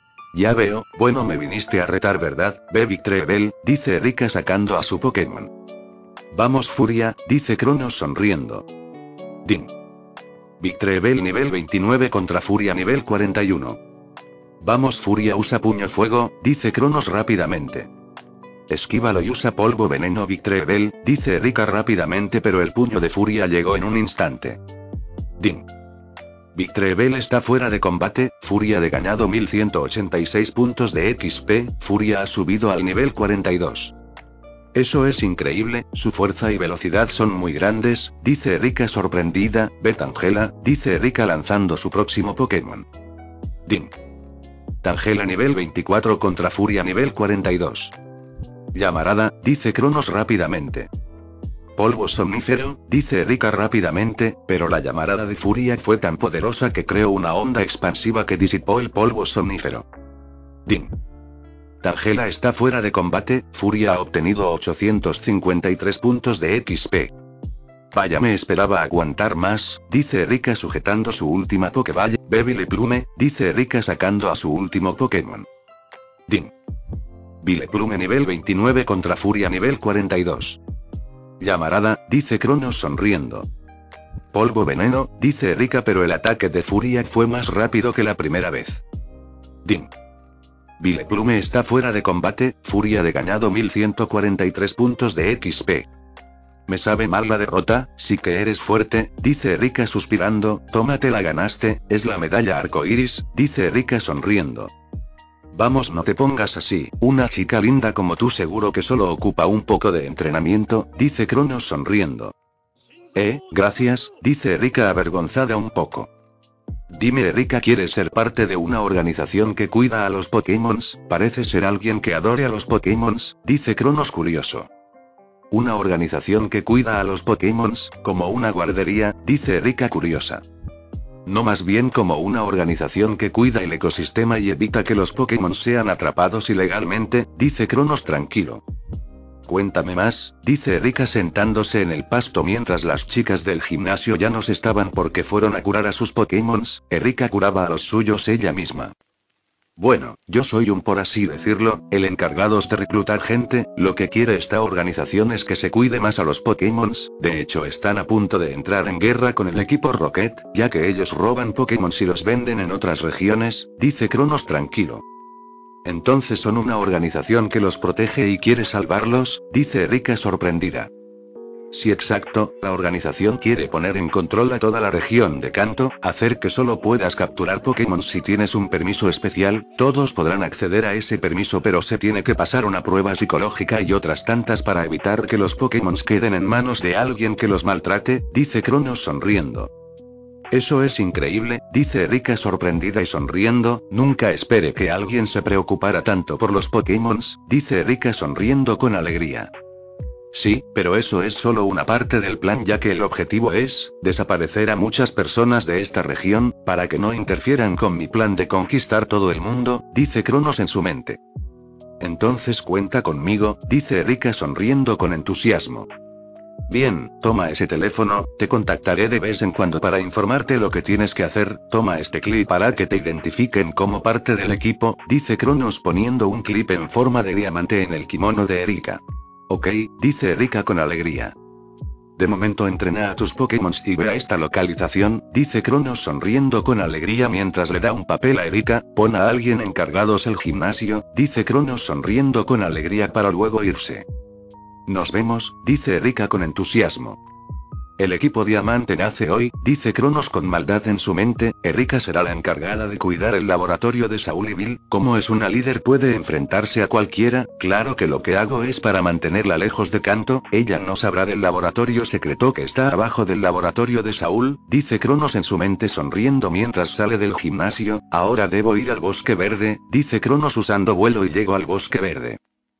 Ya veo, bueno me viniste a retar ¿verdad, Victreebel? Dice Erika sacando a su Pokémon. Vamos Furia, dice Cronos sonriendo. Ding. Victreebel nivel 29 contra Furia nivel 41. Vamos Furia usa puño fuego, dice Cronos rápidamente. Esquívalo y usa polvo veneno Victreebel, dice Erika rápidamente pero el puño de Furia llegó en un instante. Ding. Victreebel está fuera de combate, Furia de ganado 1186 puntos de XP, Furia ha subido al nivel 42. Eso es increíble, su fuerza y velocidad son muy grandes, dice Erika sorprendida, Tangela, dice Erika lanzando su próximo Pokémon. Ding. Tangela nivel 24 contra Furia nivel 42. Llamarada, dice Cronos rápidamente. Polvo somnífero, dice Erika rápidamente, pero la llamarada de Furia fue tan poderosa que creó una onda expansiva que disipó el polvo somnífero. Ding. Tangela está fuera de combate, Furia ha obtenido 853 puntos de XP. Vaya me esperaba aguantar más, dice Erika sujetando su última Pokéball, Vileplume, dice Erika sacando a su último Pokémon. Ding. Vileplume nivel 29 contra Furia nivel 42. Llamarada, dice Cronos sonriendo. Polvo veneno, dice Erika pero el ataque de Furia fue más rápido que la primera vez. Ding. Vileplume está fuera de combate, Furia de ganado 1143 puntos de XP. Me sabe mal la derrota, sí que eres fuerte, dice Erika suspirando, tómate la ganaste, es la medalla arcoíris, dice Erika sonriendo. Vamos no te pongas así, una chica linda como tú seguro que solo ocupa un poco de entrenamiento, dice Cronos sonriendo. Gracias, dice Erika avergonzada un poco. Dime Erika, ¿quieres ser parte de una organización que cuida a los Pokémons? Parece ser alguien que adore a los Pokémons, dice Cronos curioso. Una organización que cuida a los Pokémons, como una guardería, dice Erika curiosa. No, más bien como una organización que cuida el ecosistema y evita que los Pokémon sean atrapados ilegalmente, dice Cronos tranquilo. Cuéntame más, dice Erika sentándose en el pasto mientras las chicas del gimnasio ya no estaban porque fueron a curar a sus Pokémons, Erika curaba a los suyos ella misma. Bueno, yo soy por así decirlo, el encargado de reclutar gente, lo que quiere esta organización es que se cuide más a los Pokémons, de hecho están a punto de entrar en guerra con el equipo Rocket, ya que ellos roban Pokémons y los venden en otras regiones, dice Cronos tranquilo. Entonces son una organización que los protege y quiere salvarlos, dice Erika sorprendida. Sí, exacto, la organización quiere poner en control a toda la región de Kanto, hacer que solo puedas capturar Pokémon si tienes un permiso especial, todos podrán acceder a ese permiso pero se tiene que pasar una prueba psicológica y otras tantas para evitar que los Pokémon queden en manos de alguien que los maltrate, dice Cronos sonriendo. Eso es increíble, dice Erika sorprendida y sonriendo, nunca esperé que alguien se preocupara tanto por los Pokémon, dice Erika sonriendo con alegría. Sí, pero eso es solo una parte del plan ya que el objetivo es, desaparecer a muchas personas de esta región, para que no interfieran con mi plan de conquistar todo el mundo, dice Cronos en su mente. Entonces cuenta conmigo, dice Erika sonriendo con entusiasmo. Bien, toma ese teléfono, te contactaré de vez en cuando para informarte lo que tienes que hacer, toma este clip para que te identifiquen como parte del equipo, dice Cronos poniendo un clip en forma de diamante en el kimono de Erika. Ok, dice Erika con alegría. De momento entrena a tus Pokémon y ve a esta localización, dice Cronos sonriendo con alegría mientras le da un papel a Erika, pon a alguien encargados el gimnasio, dice Cronos sonriendo con alegría para luego irse. Nos vemos, dice Erika con entusiasmo. El equipo Diamante nace hoy, dice Cronos con maldad en su mente. Erika será la encargada de cuidar el laboratorio de Saúl y Bill. Como es una líder puede enfrentarse a cualquiera, claro que lo que hago es para mantenerla lejos de Kanto. Ella no sabrá del laboratorio secreto que está abajo del laboratorio de Saúl, dice Cronos en su mente sonriendo mientras sale del gimnasio. Ahora debo ir al bosque verde, dice Cronos usando vuelo y llego al bosque verde.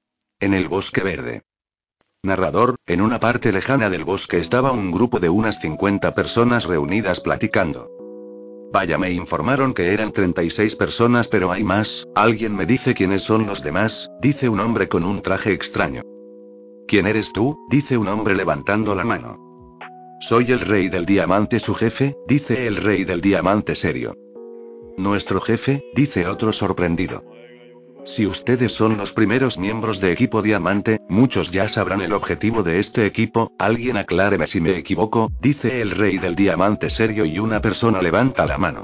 En el bosque verde. Narrador, en una parte lejana del bosque estaba un grupo de unas 50 personas reunidas platicando. Vaya, me informaron que eran 36 personas, pero hay más. ¿Alguien me dice quiénes son los demás?, dice un hombre con un traje extraño. ¿Quién eres tú?, dice un hombre levantando la mano. Soy el rey del diamante, su jefe, dice el rey del diamante serio. ¿Nuestro jefe?, dice otro sorprendido. Si ustedes son los primeros miembros de Equipo Diamante, muchos ya sabrán el objetivo de este equipo. Alguien acláreme si me equivoco, dice el rey del diamante serio y una persona levanta la mano.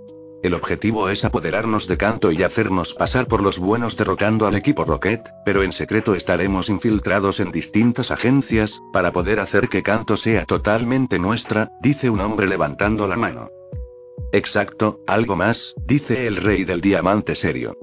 El objetivo es apoderarnos de Kanto y hacernos pasar por los buenos derrotando al equipo Rocket, pero en secreto estaremos infiltrados en distintas agencias, para poder hacer que Kanto sea totalmente nuestra, dice un hombre levantando la mano. Exacto, algo más, dice el rey del diamante serio.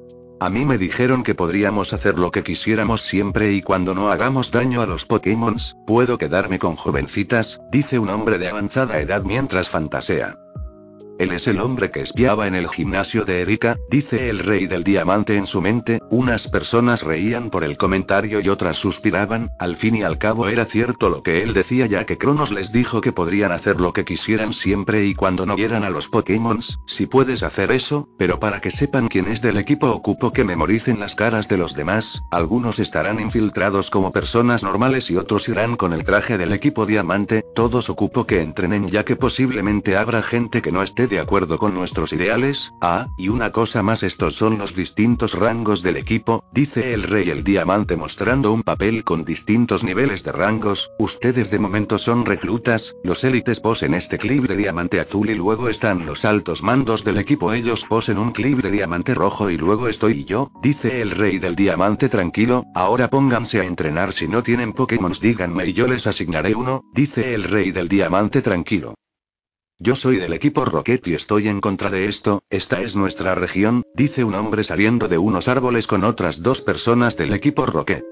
A mí me dijeron que podríamos hacer lo que quisiéramos siempre y cuando no hagamos daño a los Pokémon, puedo quedarme con jovencitas, dice un hombre de avanzada edad mientras fantasea. Él es el hombre que espiaba en el gimnasio de Erika, dice el rey del diamante en su mente. Unas personas reían por el comentario y otras suspiraban. Al fin y al cabo era cierto lo que él decía, ya que Cronos les dijo que podrían hacer lo que quisieran siempre y cuando no vieran a los Pokémon. Si puedes hacer eso, pero para que sepan quién es del equipo ocupo que memoricen las caras de los demás. Algunos estarán infiltrados como personas normales y otros irán con el traje del equipo Diamante. Todos ocupo que entrenen, ya que posiblemente habrá gente que no esté de acuerdo con nuestros ideales. Y una cosa más, estos son los distintos rangos del equipo, dice el rey el diamante mostrando un papel con distintos niveles de rangos. Ustedes de momento son reclutas, los élites posen este clip de diamante azul y luego están los altos mandos del equipo, ellos posen un clip de diamante rojo y luego estoy yo, dice el rey del diamante tranquilo. Ahora pónganse a entrenar, si no tienen Pokémon díganme y yo les asignaré uno, dice el rey del diamante tranquilo. Yo soy del equipo Rocket y estoy en contra de esto. Esta es nuestra región, dice un hombre saliendo de unos árboles con otras dos personas del equipo Rocket.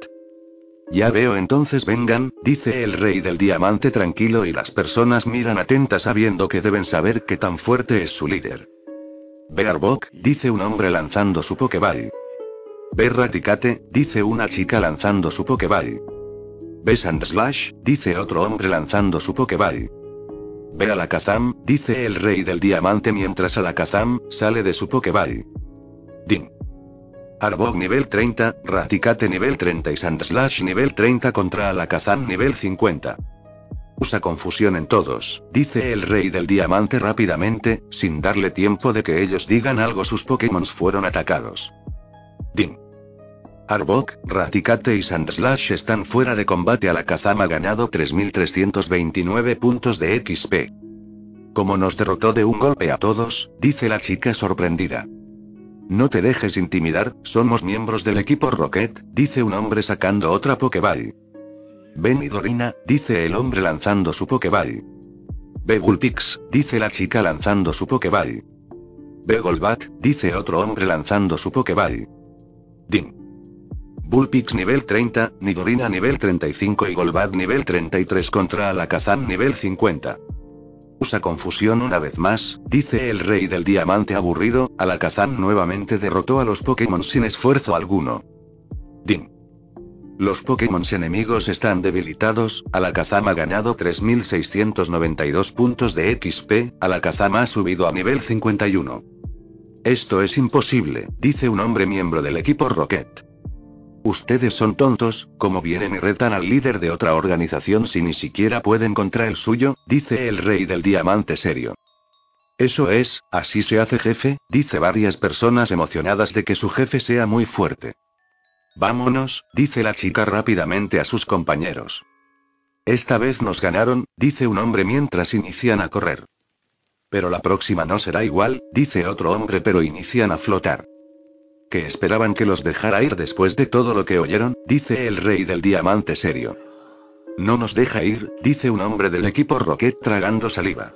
Ya veo, entonces vengan, dice el rey del diamante tranquilo y las personas miran atentas sabiendo que deben saber qué tan fuerte es su líder. Ve Arbok, dice un hombre lanzando su Pokéball. Ve Raticate, dice una chica lanzando su Pokéball. Ve Sandslash, dice otro hombre lanzando su Pokéball. Ve Alakazam, dice el rey del diamante mientras Alakazam sale de su Pokéball. Ding. Arbok nivel 30, Raticate nivel 30 y Sandslash nivel 30 contra Alakazam nivel 50. Usa confusión en todos, dice el rey del diamante rápidamente, sin darle tiempo de que ellos digan algo. Sus Pokémon fueron atacados. Ding. Arbok, Raticate y Sandslash están fuera de combate. Alakazam ha ganado 3329 puntos de XP. Como nos derrotó de un golpe a todos, dice la chica sorprendida. No te dejes intimidar, somos miembros del equipo Rocket, dice un hombre sacando otra Pokéball. Ven Nidorina, dice el hombre lanzando su Pokéball. Ve Vulpix, dice la chica lanzando su Pokéball. Ve Golbat, dice otro hombre lanzando su Pokéball. Ding. Vulpix nivel 30, Nidorina nivel 35 y Golbat nivel 33 contra Alakazam nivel 50. Usa confusión una vez más, dice el rey del diamante aburrido. Alakazam nuevamente derrotó a los Pokémon sin esfuerzo alguno. Ding. Los Pokémon enemigos están debilitados. Alakazam ha ganado 3692 puntos de XP, Alakazam ha subido a nivel 51. Esto es imposible, dice un hombre miembro del equipo Rocket. Ustedes son tontos, como vienen y retan al líder de otra organización si ni siquiera pueden contra el suyo, dice el rey del diamante serio. Eso es, así se hace jefe, dice varias personas emocionadas de que su jefe sea muy fuerte. Vámonos, dice la chica rápidamente a sus compañeros. Esta vez nos ganaron, dice un hombre mientras inician a correr. Pero la próxima no será igual, dice otro hombre, pero inician a flotar. ¿Que esperaban que los dejara ir después de todo lo que oyeron? Dice el rey del diamante serio. No nos deja ir, dice un hombre del equipo Rocket tragando saliva.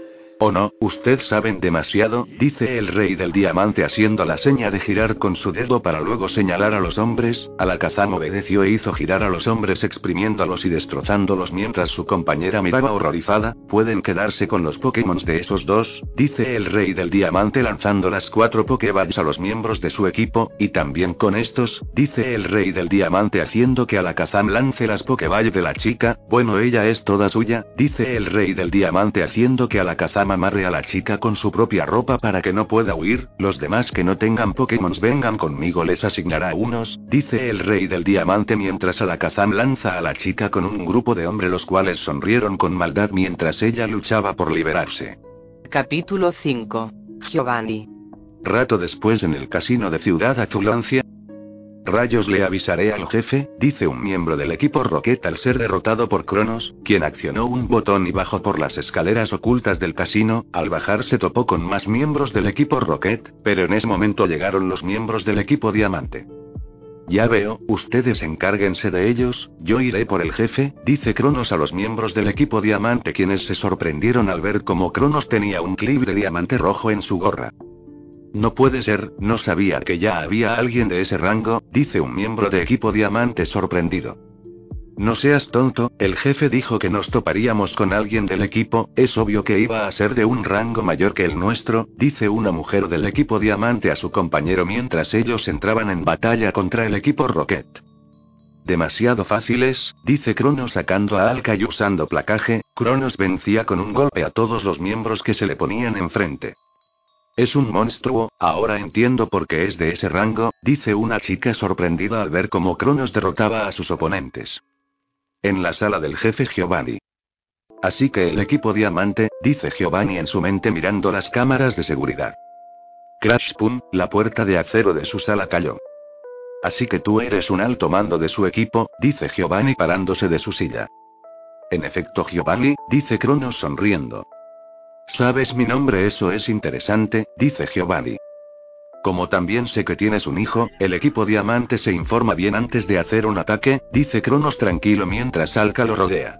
Oh no, usted saben demasiado, dice el rey del diamante haciendo la seña de girar con su dedo para luego señalar a los hombres. Alakazam obedeció e hizo girar a los hombres exprimiéndolos y destrozándolos mientras su compañera miraba horrorizada. Pueden quedarse con los Pokémon de esos dos, dice el rey del diamante lanzando las 4 Pokéballs a los miembros de su equipo, y también con estos, dice el rey del diamante haciendo que Alakazam lance las Pokéballs de la chica. Bueno, ella es toda suya, dice el rey del diamante haciendo que Alakazam amarre a la chica con su propia ropa para que no pueda huir. Los demás que no tengan Pokémon vengan conmigo, les asignará unos, dice el rey del diamante mientras Alakazam lanza a la chica con un grupo de hombres los cuales sonrieron con maldad mientras ella luchaba por liberarse. Capítulo 5. Giovanni. Rato después en el casino de Ciudad Azulancia. Rayos, le avisaré al jefe, dice un miembro del equipo Rocket al ser derrotado por Cronos, quien accionó un botón y bajó por las escaleras ocultas del casino. Al bajar se topó con más miembros del equipo Rocket, pero en ese momento llegaron los miembros del equipo Diamante. Ya veo, ustedes encárguense de ellos, yo iré por el jefe, dice Cronos a los miembros del equipo Diamante, quienes se sorprendieron al ver cómo Cronos tenía un clip de diamante rojo en su gorra. No puede ser, no sabía que ya había alguien de ese rango, dice un miembro de equipo Diamante sorprendido. No seas tonto, el jefe dijo que nos toparíamos con alguien del equipo, es obvio que iba a ser de un rango mayor que el nuestro, dice una mujer del equipo Diamante a su compañero mientras ellos entraban en batalla contra el equipo Rocket. Demasiado fáciles, dice Cronos sacando a Alka y usando placaje. Cronos vencía con un golpe a todos los miembros que se le ponían enfrente. Es un monstruo, ahora entiendo por qué es de ese rango, dice una chica sorprendida al ver cómo Cronos derrotaba a sus oponentes. En la sala del jefe Giovanni. Así que el equipo Diamante, dice Giovanni en su mente mirando las cámaras de seguridad. Crash pum, la puerta de acero de su sala cayó. Así que tú eres un alto mando de su equipo, dice Giovanni parándose de su silla. En efecto, Giovanni, dice Cronos sonriendo. ¿Sabes mi nombre? Eso es interesante, dice Giovanni. Como también sé que tienes un hijo, el equipo Diamante se informa bien antes de hacer un ataque, dice Cronos tranquilo mientras Alka lo rodea.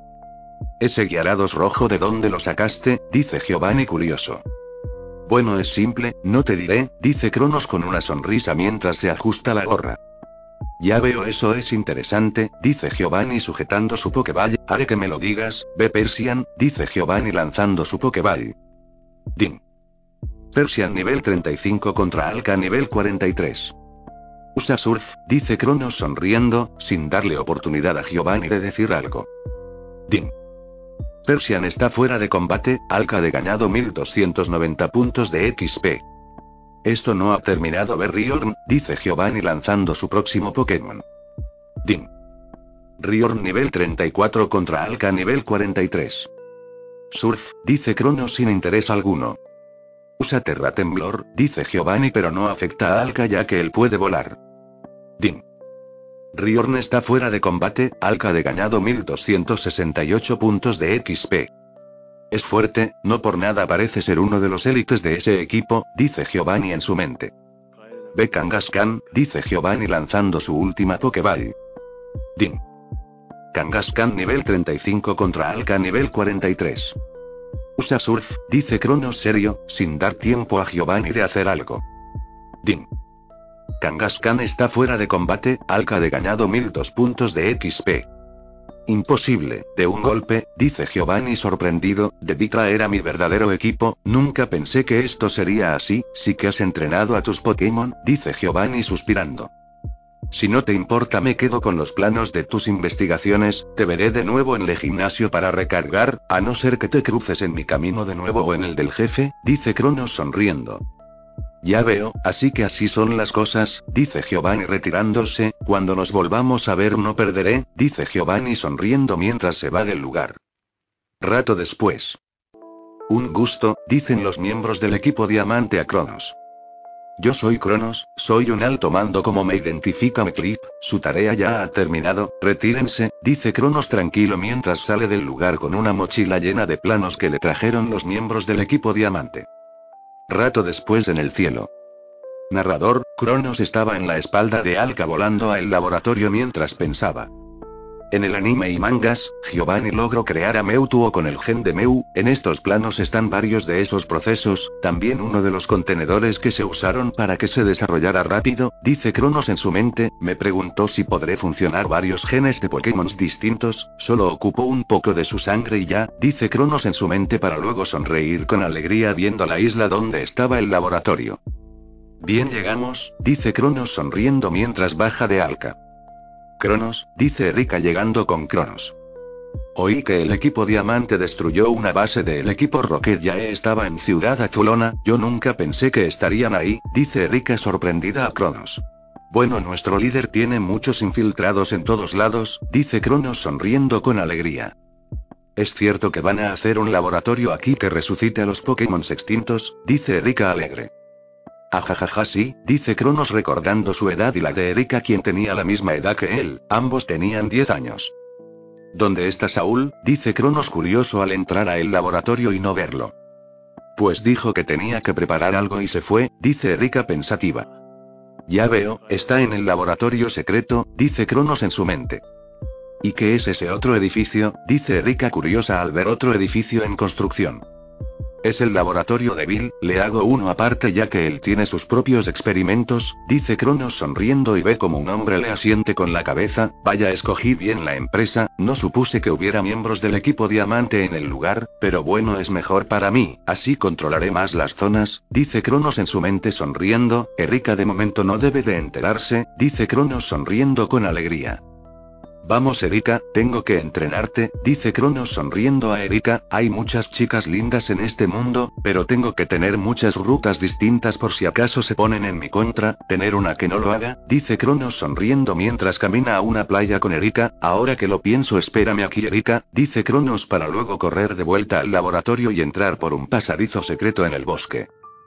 Ese Gyarados rojo, ¿de dónde lo sacaste? Dice Giovanni curioso. Bueno, es simple, no te diré, dice Cronos con una sonrisa mientras se ajusta la gorra. Ya veo, eso es interesante, dice Giovanni sujetando su Pokéball. Haré que me lo digas, ve Persian, dice Giovanni lanzando su Pokéball. Ding. Persian nivel 35 contra Alka nivel 43. Usa Surf, dice Cronos sonriendo, sin darle oportunidad a Giovanni de decir algo. Ding. Persian está fuera de combate, Alka de ganado 1290 puntos de XP. Esto no ha terminado, Riorn, dice Giovanni lanzando su próximo Pokémon. Ding. Riorn nivel 34 contra Alka nivel 43. Surf, dice Cronos sin interés alguno. Usa Terra Temblor, dice Giovanni, pero no afecta a Alka ya que él puede volar. Ding. Riorn está fuera de combate, Alka de ganado 1268 puntos de XP. Es fuerte, no por nada parece ser uno de los élites de ese equipo, dice Giovanni en su mente. Ve Kangaskhan, dice Giovanni lanzando su última Pokéball. Ding. Kangaskhan nivel 35 contra Alka nivel 43. Usa Surf, dice Cronos serio, sin dar tiempo a Giovanni de hacer algo. Ding. Kangaskhan está fuera de combate, Alka de ganado 1002 puntos de XP. Imposible, de un golpe, dice Giovanni sorprendido, debí traer a mi verdadero equipo, nunca pensé que esto sería así. Sí que has entrenado a tus Pokémon, dice Giovanni suspirando. Si no te importa me quedo con los planos de tus investigaciones, te veré de nuevo en el gimnasio para recargar, a no ser que te cruces en mi camino de nuevo o en el del jefe, dice Cronos sonriendo. Ya veo, así que así son las cosas, dice Giovanni retirándose, cuando nos volvamos a ver no perderé, dice Giovanni sonriendo mientras se va del lugar. Rato después. Un gusto, dicen los miembros del equipo Diamante a Cronos. Yo soy Cronos, soy un alto mando como me identifica mi clip, su tarea ya ha terminado, retírense, dice Cronos tranquilo mientras sale del lugar con una mochila llena de planos que le trajeron los miembros del equipo Diamante. Rato después en el cielo. Narrador, Cronos estaba en la espalda de Alka volando al laboratorio mientras pensaba. En el anime y mangas, Giovanni logró crear a Mewtwo con el gen de Mew, en estos planos están varios de esos procesos, también uno de los contenedores que se usaron para que se desarrollara rápido, dice Cronos en su mente, me preguntó si podré funcionar varios genes de Pokémon distintos, solo ocupo un poco de su sangre y ya, dice Cronos en su mente para luego sonreír con alegría viendo la isla donde estaba el laboratorio. Bien llegamos, dice Cronos sonriendo mientras baja de Alka. Cronos, dice Erika llegando con Cronos. Oí que el equipo Diamante destruyó una base del equipo Rocket ya estaba en Ciudad Azulona, yo nunca pensé que estarían ahí, dice Erika sorprendida a Cronos. Bueno, nuestro líder tiene muchos infiltrados en todos lados, dice Cronos sonriendo con alegría. Es cierto que van a hacer un laboratorio aquí que resucite a los Pokémon extintos, dice Erika alegre. Ajajaja sí, dice Cronos recordando su edad y la de Erika quien tenía la misma edad que él, ambos tenían 10 años. ¿Dónde está Saúl?, dice Cronos curioso al entrar a el laboratorio y no verlo. Pues dijo que tenía que preparar algo y se fue, dice Erika pensativa. Ya veo, está en el laboratorio secreto, dice Cronos en su mente. ¿Y qué es ese otro edificio?, dice Erika curiosa al ver otro edificio en construcción. Es el laboratorio de Bill, le hago uno aparte ya que él tiene sus propios experimentos, dice Cronos sonriendo y ve como un hombre le asiente con la cabeza, vaya escogí bien la empresa, no supuse que hubiera miembros del equipo Diamante en el lugar, pero bueno es mejor para mí, así controlaré más las zonas, dice Cronos en su mente sonriendo, Erika de momento no debe de enterarse, dice Cronos sonriendo con alegría. Vamos Erika, tengo que entrenarte, dice Cronos sonriendo a Erika, hay muchas chicas lindas en este mundo, pero tengo que tener muchas rutas distintas por si acaso se ponen en mi contra, tener una que no lo haga, dice Cronos sonriendo mientras camina a una playa con Erika, ahora que lo pienso espérame aquí Erika, dice Cronos para luego correr de vuelta al laboratorio y entrar por un pasadizo secreto en el bosque.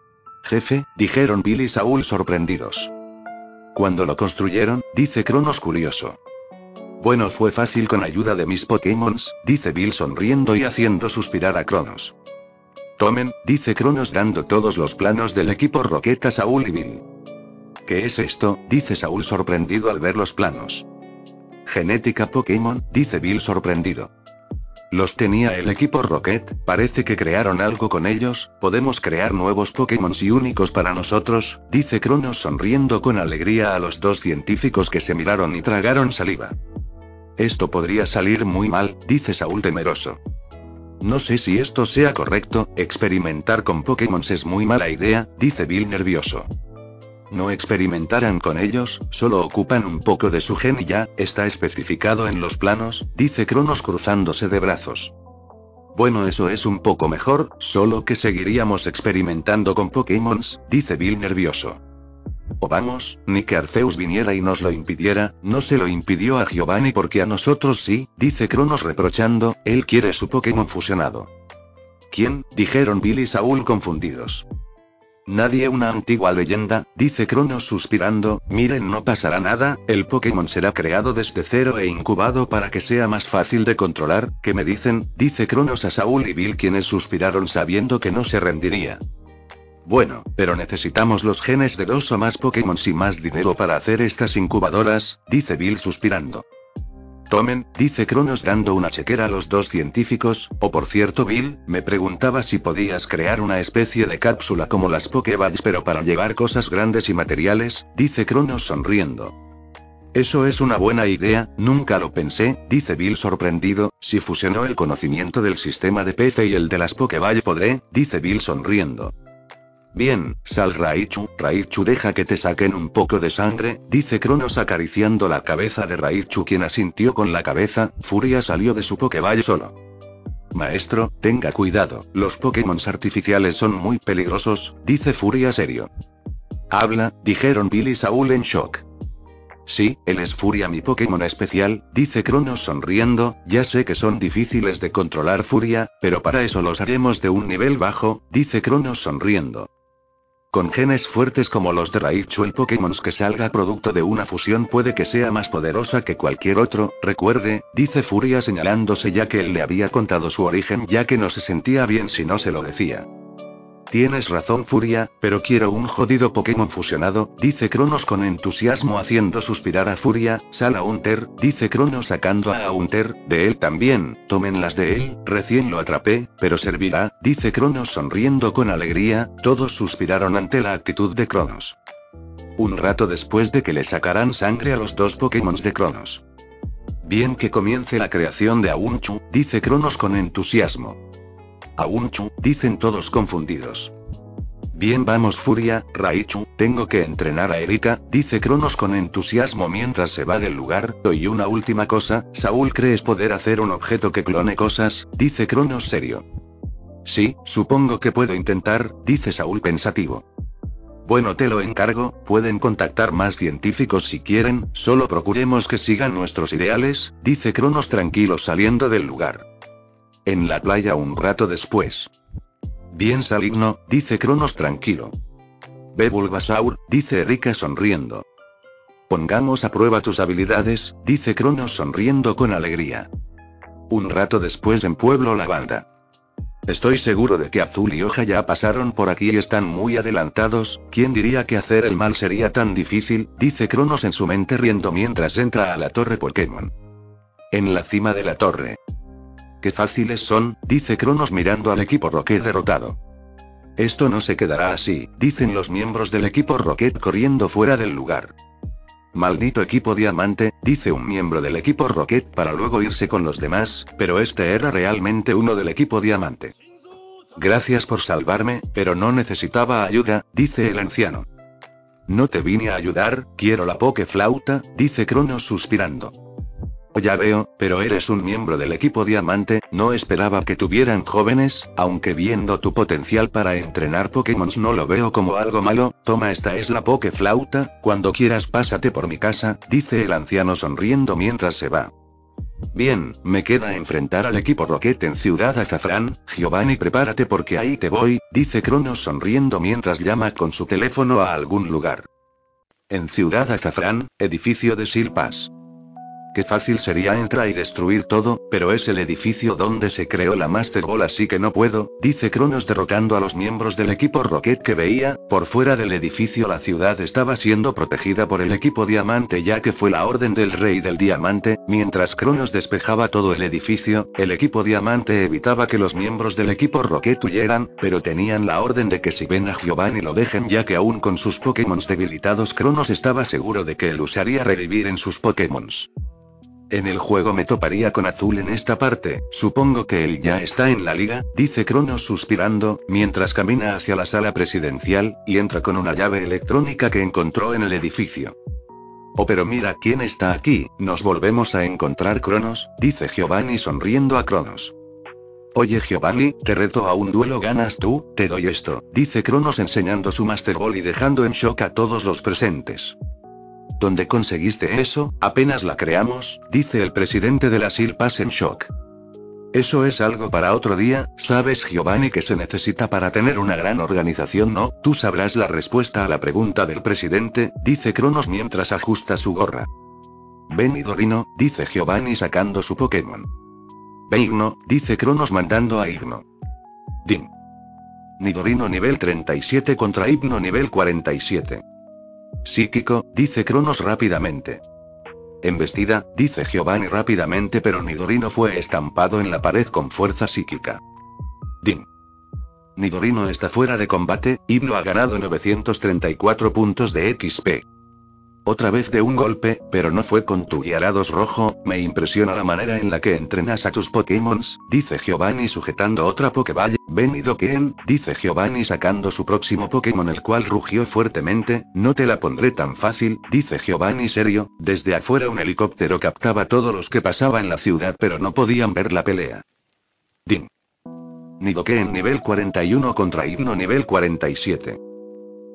Jefe, dijeron Bill y Saúl sorprendidos. ¿Cuándo lo construyeron?, dice Cronos curioso. Bueno, fue fácil con ayuda de mis Pokémons, dice Bill sonriendo y haciendo suspirar a Cronos. Tomen, dice Cronos dando todos los planos del equipo Rocket a Saúl y Bill. ¿Qué es esto?, dice Saúl sorprendido al ver los planos. Genética Pokémon, dice Bill sorprendido. Los tenía el equipo Rocket, parece que crearon algo con ellos, podemos crear nuevos Pokémon y únicos para nosotros, dice Cronos sonriendo con alegría a los dos científicos que se miraron y tragaron saliva. Esto podría salir muy mal, dice Saúl temeroso. No sé si esto sea correcto, experimentar con Pokémon es muy mala idea, dice Bill nervioso. No experimentarán con ellos, solo ocupan un poco de su gen y ya, está especificado en los planos, dice Cronos cruzándose de brazos. Bueno, eso es un poco mejor, solo que seguiríamos experimentando con Pokémon, dice Bill nervioso. O vamos, ni que Arceus viniera y nos lo impidiera, no se lo impidió a Giovanni porque a nosotros sí, dice Cronos reprochando, él quiere su Pokémon fusionado. ¿Quién?, dijeron Bill y Saúl confundidos. Nadie, una antigua leyenda, dice Cronos suspirando, miren no pasará nada, el Pokémon será creado desde cero e incubado para que sea más fácil de controlar, ¿qué me dicen?, dice Cronos a Saúl y Bill quienes suspiraron sabiendo que no se rendiría. Bueno, pero necesitamos los genes de 2 o más Pokémon y más dinero para hacer estas incubadoras, dice Bill suspirando. Tomen, dice Cronos dando una chequera a los dos científicos, por cierto Bill, me preguntaba si podías crear una especie de cápsula como las Pokéballs pero para llevar cosas grandes y materiales, dice Cronos sonriendo. Eso es una buena idea, nunca lo pensé, dice Bill sorprendido, si fusionó el conocimiento del sistema de PC y el de las Pokéball podré, dice Bill sonriendo. Bien, sal Raichu, deja que te saquen un poco de sangre, dice Cronos acariciando la cabeza de Raichu quien asintió con la cabeza, Furia salió de su Pokéball solo. Maestro, tenga cuidado, los Pokémon artificiales son muy peligrosos, dice Furia serio. Habla, dijeron Bill y Saúl en shock. Sí, él es Furia, mi Pokémon especial, dice Cronos sonriendo. Ya sé que son difíciles de controlar Furia, pero para eso los haremos de un nivel bajo, dice Cronos sonriendo. Con genes fuertes como los de Raichu, el Pokémon que salga producto de una fusión puede que sea más poderosa que cualquier otro, recuerde, dice Furia señalándose, ya que él le había contado su origen, ya que no se sentía bien si no se lo decía. Tienes razón, Furia, pero quiero un jodido Pokémon fusionado, dice Cronos con entusiasmo haciendo suspirar a Furia. Sal a Haunter, dice Cronos sacando a Haunter, de él también, tomen las de él, recién lo atrapé, pero servirá, dice Cronos sonriendo con alegría. Todos suspiraron ante la actitud de Cronos. Un rato después de que le sacarán sangre a los dos Pokémon de Cronos. Bien, que comience la creación de Aunchu, dice Cronos con entusiasmo. Aunchu, dicen todos confundidos. Bien, vamos Furia, Raichu, tengo que entrenar a Erika, dice Cronos con entusiasmo mientras se va del lugar. Y una última cosa, Saúl, ¿crees poder hacer un objeto que clone cosas? Dice Cronos serio. Sí, supongo que puedo intentar, dice Saúl pensativo. Bueno, te lo encargo, pueden contactar más científicos si quieren, solo procuremos que sigan nuestros ideales, dice Cronos tranquilo saliendo del lugar. En la playa un rato después. Bien, Saligno, dice Cronos tranquilo. Ve Bulbasaur, dice Erika sonriendo. Pongamos a prueba tus habilidades, dice Cronos sonriendo con alegría. Un rato después en Pueblo Lavanda. Estoy seguro de que Azul y Hoja ya pasaron por aquí y están muy adelantados. ¿Quién diría que hacer el mal sería tan difícil? Dice Cronos en su mente riendo mientras entra a la torre Pokémon. En la cima de la torre. Qué fáciles son, dice Cronos mirando al equipo Rocket derrotado. Esto no se quedará así, dicen los miembros del equipo Rocket corriendo fuera del lugar. Maldito equipo Diamante, dice un miembro del equipo Rocket para luego irse con los demás, pero este era realmente uno del equipo Diamante. Gracias por salvarme, pero no necesitaba ayuda, dice el anciano. No te vine a ayudar, quiero la Pokéflauta, dice Cronos suspirando. Ya veo, pero eres un miembro del equipo Diamante, no esperaba que tuvieran jóvenes, aunque viendo tu potencial para entrenar Pokémon no lo veo como algo malo. Toma, esta es la Pokéflauta, cuando quieras pásate por mi casa, dice el anciano sonriendo mientras se va. Bien, me queda enfrentar al equipo Rocket en Ciudad Azafrán. Giovanni, prepárate porque ahí te voy, dice Cronos sonriendo mientras llama con su teléfono a algún lugar. En Ciudad Azafrán, edificio de Silpas. Qué fácil sería entrar y destruir todo, pero es el edificio donde se creó la Master Ball, así que no puedo, dice Cronos derrotando a los miembros del equipo Rocket que veía. Por fuera del edificio la ciudad estaba siendo protegida por el equipo Diamante, ya que fue la orden del Rey del Diamante. Mientras Cronos despejaba todo el edificio, el equipo Diamante evitaba que los miembros del equipo Rocket huyeran, pero tenían la orden de que si ven a Giovanni lo dejen, ya que aún con sus Pokémon debilitados Cronos estaba seguro de que él usaría revivir en sus Pokémon. En el juego me toparía con Azul en esta parte, supongo que él ya está en la liga, dice Cronos suspirando, mientras camina hacia la sala presidencial, y entra con una llave electrónica que encontró en el edificio. Oh, pero mira quién está aquí, nos volvemos a encontrar, Cronos, dice Giovanni sonriendo a Cronos. Oye Giovanni, te reto a un duelo, ¿ganas tú? Te doy esto, dice Cronos enseñando su Master Ball y dejando en shock a todos los presentes. ¿Dónde conseguiste eso? Apenas la creamos, dice el presidente de la Silpas en shock. Eso es algo para otro día, ¿sabes Giovanni que se necesita para tener una gran organización? No, tú sabrás la respuesta a la pregunta del presidente, dice Cronos mientras ajusta su gorra. Ven Nidorino, dice Giovanni sacando su Pokémon. Ve Igno, dice Cronos mandando a Igno. Dim. Nidorino nivel 37 contra Igno nivel 47. Psíquico, dice Cronos rápidamente. Embestida, dice Giovanni rápidamente, pero Nidorino fue estampado en la pared con fuerza psíquica. Dim. Nidorino está fuera de combate, Igno ha ganado 934 puntos de XP. Otra vez de un golpe, pero no fue con tu Gyarados rojo. Me impresiona la manera en la que entrenas a tus Pokémon, dice Giovanni sujetando otra Pokéball. Ven Nidoqueen, dice Giovanni sacando su próximo Pokémon, el cual rugió fuertemente. No te la pondré tan fácil, dice Giovanni serio. Desde afuera un helicóptero captaba todo lo que pasaba en la ciudad, pero no podían ver la pelea. Dim. Nidoqueen nivel 41 contra Igno nivel 47.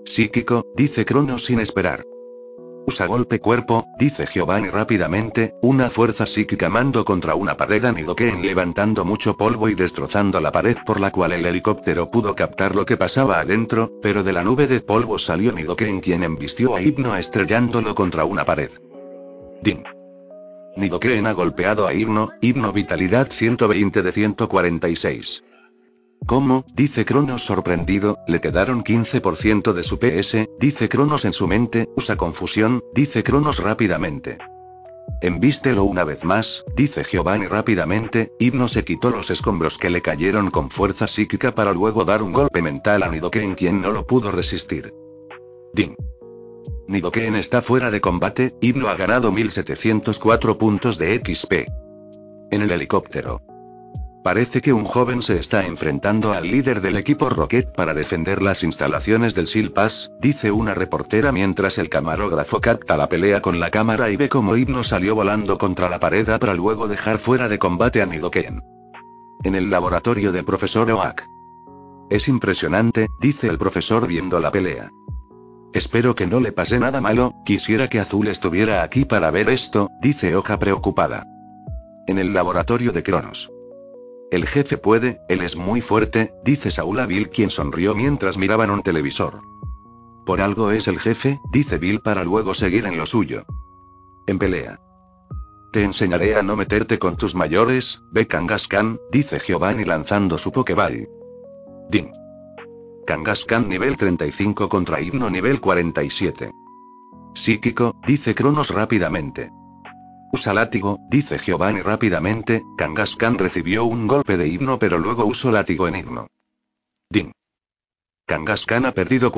Psíquico, dice Cronos sin esperar. Usa golpe cuerpo, dice Giovanni rápidamente, una fuerza psíquica mando contra una pared a Nidoken levantando mucho polvo y destrozando la pared por la cual el helicóptero pudo captar lo que pasaba adentro, pero de la nube de polvo salió Nidoken quien embistió a Hypno estrellándolo contra una pared. Ding. Nidoken ha golpeado a Hypno, Hypno vitalidad 120 de 146. ¿Cómo? Dice Cronos sorprendido, le quedaron 15% de su PS, dice Cronos en su mente, usa confusión, dice Cronos rápidamente. Embístelo una vez más, dice Giovanni rápidamente, Hypno se quitó los escombros que le cayeron con fuerza psíquica para luego dar un golpe mental a Nidoken quien no lo pudo resistir. Ding. Nidoken está fuera de combate, Hypno ha ganado 1704 puntos de XP. En el helicóptero. Parece que un joven se está enfrentando al líder del equipo Rocket para defender las instalaciones del Shield Pass, dice una reportera mientras el camarógrafo capta la pelea con la cámara y ve cómo Hypno salió volando contra la pared para luego dejar fuera de combate a Nidoken. En el laboratorio del profesor Oak. Es impresionante, dice el profesor viendo la pelea. Espero que no le pase nada malo, quisiera que Azul estuviera aquí para ver esto, dice Hoja preocupada. En el laboratorio de Cronos. El jefe puede, él es muy fuerte, dice Saul a Bill quien sonrió mientras miraban un televisor. Por algo es el jefe, dice Bill para luego seguir en lo suyo. En pelea. Te enseñaré a no meterte con tus mayores, ve Kangaskhan, dice Giovanni lanzando su Pokéball. Ding. Kangaskhan nivel 35 contra Hypno nivel 47. Psíquico, dice Cronos rápidamente. Usa látigo, dice Giovanni rápidamente, Kangaskhan recibió un golpe de Hypno pero luego usó látigo en Hypno. Ding. Kangaskhan ha perdido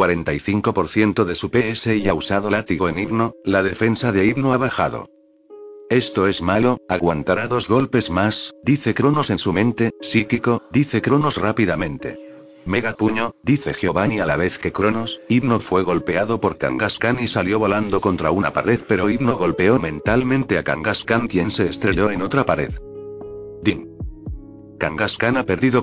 45% de su PS y ha usado látigo en Hypno, la defensa de Hypno ha bajado. Esto es malo, aguantará 2 golpes más, dice Cronos en su mente, psíquico, dice Cronos rápidamente. Mega puño, dice Giovanni a la vez que Cronos, Hypno fue golpeado por Kangaskhan y salió volando contra una pared pero Hypno golpeó mentalmente a Kangaskhan quien se estrelló en otra pared. Ding. Kangaskhan ha perdido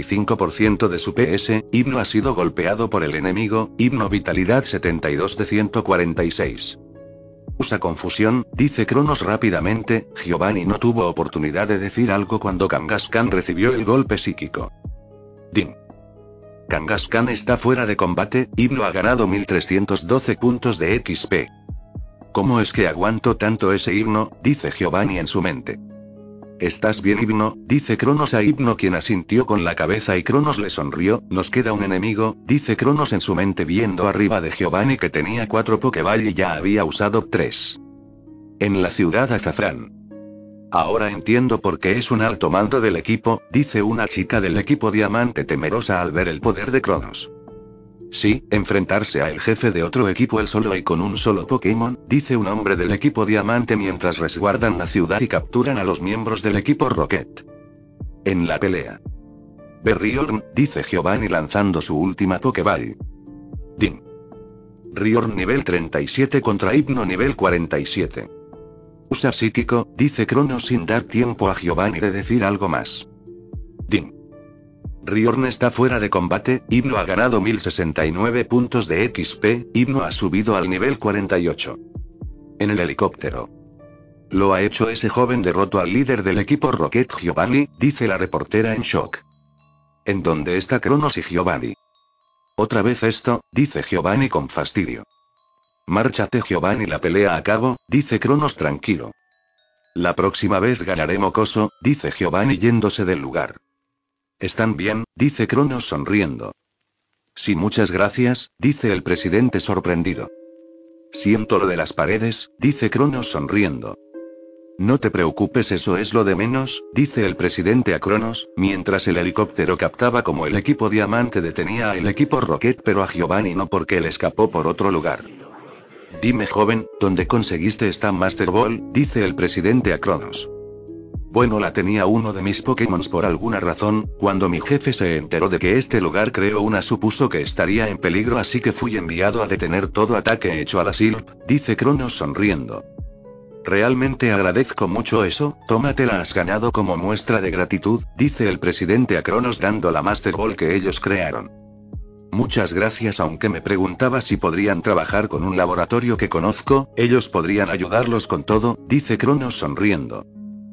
45% de su PS, Hypno ha sido golpeado por el enemigo, Hypno vitalidad 72 de 146. Usa confusión, dice Cronos rápidamente, Giovanni no tuvo oportunidad de decir algo cuando Kangaskhan recibió el golpe psíquico. Ding. Kangaskhan está fuera de combate, Hypno ha ganado 1312 puntos de XP. ¿Cómo es que aguanto tanto ese Hypno? Dice Giovanni en su mente. ¿Estás bien Hypno? Dice Cronos a Hypno quien asintió con la cabeza y Cronos le sonrió, nos queda un enemigo, dice Cronos en su mente viendo arriba de Giovanni que tenía 4 Pokéball y ya había usado 3. En la ciudad azafrán. Ahora entiendo por qué es un alto mando del equipo, dice una chica del equipo diamante temerosa al ver el poder de Cronos. Sí, enfrentarse a el jefe de otro equipo él solo y con un solo Pokémon, dice un hombre del equipo diamante mientras resguardan la ciudad y capturan a los miembros del equipo Rocket. En la pelea. Riorn, dice Giovanni lanzando su última Pokéball. Ding. Riorn nivel 37 contra Hypno nivel 47. Usa psíquico, dice Cronos sin dar tiempo a Giovanni de decir algo más. Ding. Riorn está fuera de combate, Hypno ha ganado 1069 puntos de XP, Hypno ha subido al nivel 48. En el helicóptero. Lo ha hecho ese joven derrotó al líder del equipo Rocket Giovanni, dice la reportera en shock. ¿En dónde está Cronos y Giovanni? Otra vez esto, dice Giovanni con fastidio. Márchate Giovanni la pelea a cabo, dice Cronos tranquilo. La próxima vez ganaré mocoso, dice Giovanni yéndose del lugar. ¿Están bien? Dice Cronos sonriendo. Sí muchas gracias, dice el presidente sorprendido. Siento lo de las paredes, dice Cronos sonriendo. No te preocupes eso es lo de menos, dice el presidente a Cronos, mientras el helicóptero captaba como el equipo diamante detenía al equipo Rocket pero a Giovanni no porque él escapó por otro lugar. Dime joven, ¿dónde conseguiste esta Master Ball? Dice el presidente a Cronos. Bueno la tenía uno de mis Pokémons por alguna razón, cuando mi jefe se enteró de que este lugar creó una supuso que estaría en peligro así que fui enviado a detener todo ataque hecho a la Silp, dice Cronos sonriendo. Realmente agradezco mucho eso, tómatela has ganado como muestra de gratitud, dice el presidente a Cronos dando la Master Ball que ellos crearon. muchas gracias. Aunque me preguntaba si podrían trabajar con un laboratorio que conozco, ellos podrían ayudarlos con todo, dice Cronos sonriendo.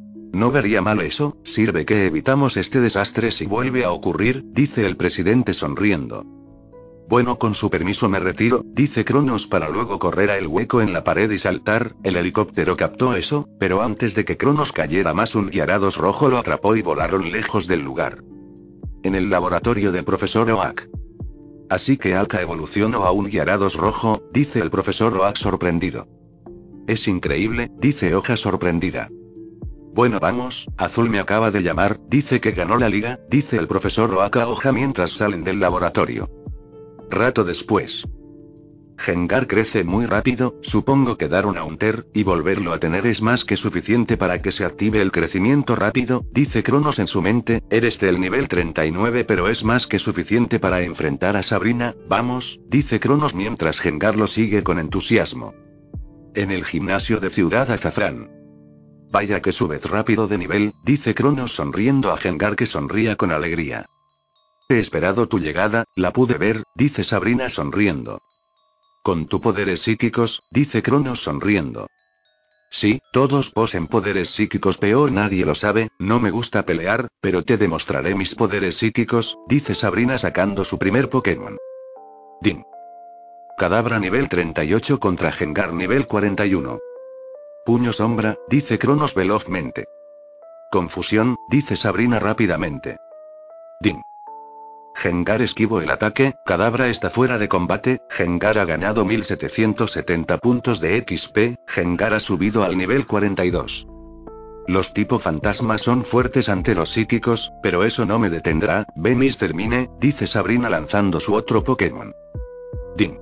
No vería mal eso, sirve que evitamos este desastre si vuelve a ocurrir, dice el presidente sonriendo. Bueno, con su permiso me retiro, dice Cronos para luego correr a el hueco en la pared y saltar. El helicóptero captó eso, pero antes de que Cronos cayera más, un Gyarados rojo lo atrapó y volaron lejos del lugar. En el laboratorio del profesor Oak. Así que Alka evolucionó a un Gyarados rojo, dice el profesor Oak sorprendido. Es increíble, dice Hoja sorprendida. Bueno, vamos, Azul me acaba de llamar, dice que ganó la liga, dice el profesor Oak a Hoja mientras salen del laboratorio. Rato después. Gengar crece muy rápido, supongo que dar un Haunter, y volverlo a tener es más que suficiente para que se active el crecimiento rápido, dice Cronos en su mente. Eres del nivel 39 pero es más que suficiente para enfrentar a Sabrina, vamos, dice Cronos mientras Gengar lo sigue con entusiasmo. En el gimnasio de Ciudad Azafrán. Vaya que subes rápido de nivel, dice Cronos sonriendo a Gengar que sonría con alegría. He esperado tu llegada, la pude ver, dice Sabrina sonriendo. Con tus poderes psíquicos, dice Cronos sonriendo. Sí, todos poseen poderes psíquicos, peor nadie lo sabe, no me gusta pelear, pero te demostraré mis poderes psíquicos, dice Sabrina sacando su primer Pokémon. Din. Kadabra nivel 38 contra Gengar nivel 41. Puño sombra, dice Cronos velozmente. Confusión, dice Sabrina rápidamente. Din. Gengar esquivó el ataque, Kadabra está fuera de combate, Gengar ha ganado 1770 puntos de XP, Gengar ha subido al nivel 42. Los tipo fantasma son fuertes ante los psíquicos, pero eso no me detendrá, ve Mr. Mine, dice Sabrina lanzando su otro Pokémon. Din.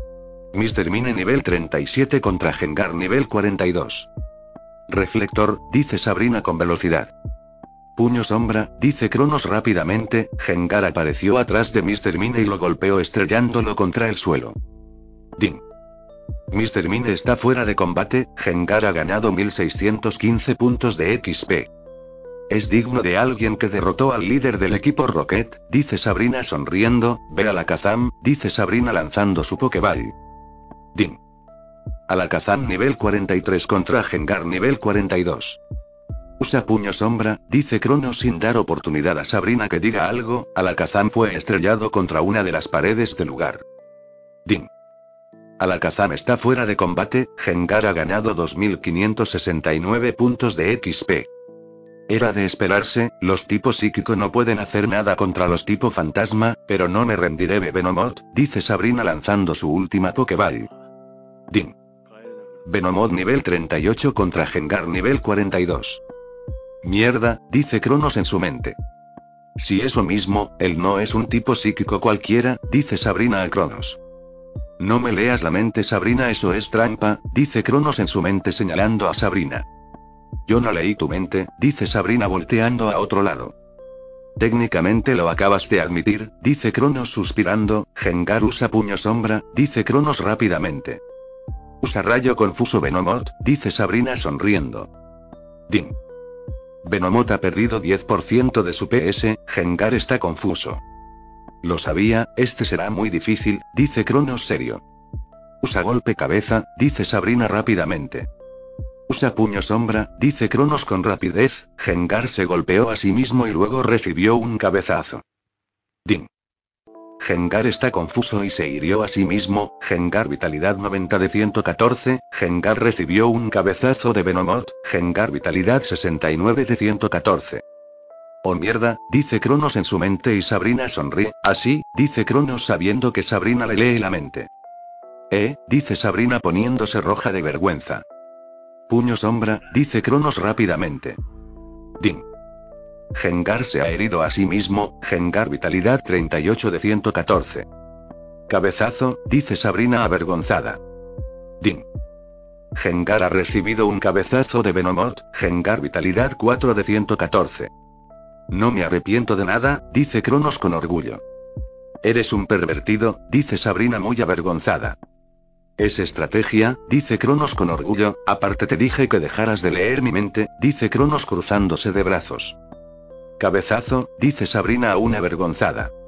Mr. Mine nivel 37 contra Gengar nivel 42. Reflector, dice Sabrina con velocidad. Puño sombra, dice Cronos rápidamente, Gengar apareció atrás de Mr. Mine y lo golpeó estrellándolo contra el suelo. Din. Mr. Mine está fuera de combate, Gengar ha ganado 1615 puntos de XP. Es digno de alguien que derrotó al líder del equipo Rocket, dice Sabrina sonriendo, ve a la Kazam, dice Sabrina lanzando su Pokéball. Din. Alakazam nivel 43 contra Gengar nivel 42. Usa puño sombra, dice Cronos sin dar oportunidad a Sabrina que diga algo. Alakazam fue estrellado contra una de las paredes del lugar. Din. Alakazam está fuera de combate, Gengar ha ganado 2569 puntos de XP. Era de esperarse, los tipos psíquico no pueden hacer nada contra los tipo fantasma, pero no me rendiré Venomoth, dice Sabrina lanzando su última Pokéball. Din. Venomoth nivel 38 contra Gengar nivel 42. Mierda, dice Cronos en su mente. Si eso mismo, él no es un tipo psíquico cualquiera, dice Sabrina a Cronos. No me leas la mente Sabrina, eso es trampa, dice Cronos en su mente señalando a Sabrina. Yo no leí tu mente, dice Sabrina volteando a otro lado. Técnicamente lo acabas de admitir, dice Cronos suspirando. Gengar usa puño sombra, dice Cronos rápidamente. Usa rayo confuso Venomoth, dice Sabrina sonriendo. Din. Venomoth ha perdido 10% de su PS, Gengar está confuso. Lo sabía, este será muy difícil, dice Cronos serio. Usa golpe cabeza, dice Sabrina rápidamente. Usa puño sombra, dice Cronos con rapidez. Gengar se golpeó a sí mismo y luego recibió un cabezazo. Din. Gengar está confuso y se hirió a sí mismo. Gengar vitalidad 90 de 114, Gengar recibió un cabezazo de Venomoth. Gengar vitalidad 69 de 114. Oh mierda, dice Cronos en su mente y Sabrina sonríe. Así, dice Cronos sabiendo que Sabrina le lee la mente. Dice Sabrina poniéndose roja de vergüenza. Puño sombra, dice Cronos rápidamente. Din. Gengar se ha herido a sí mismo, Gengar vitalidad 38 de 114. Cabezazo, dice Sabrina avergonzada. Din. Gengar ha recibido un cabezazo de Venomoth, Gengar vitalidad 4 de 114. No me arrepiento de nada, dice Cronos con orgullo. Eres un pervertido, dice Sabrina muy avergonzada. Es estrategia, dice Cronos con orgullo, aparte te dije que dejaras de leer mi mente, dice Cronos cruzándose de brazos. Cabezazo, dice Sabrina aún avergonzada.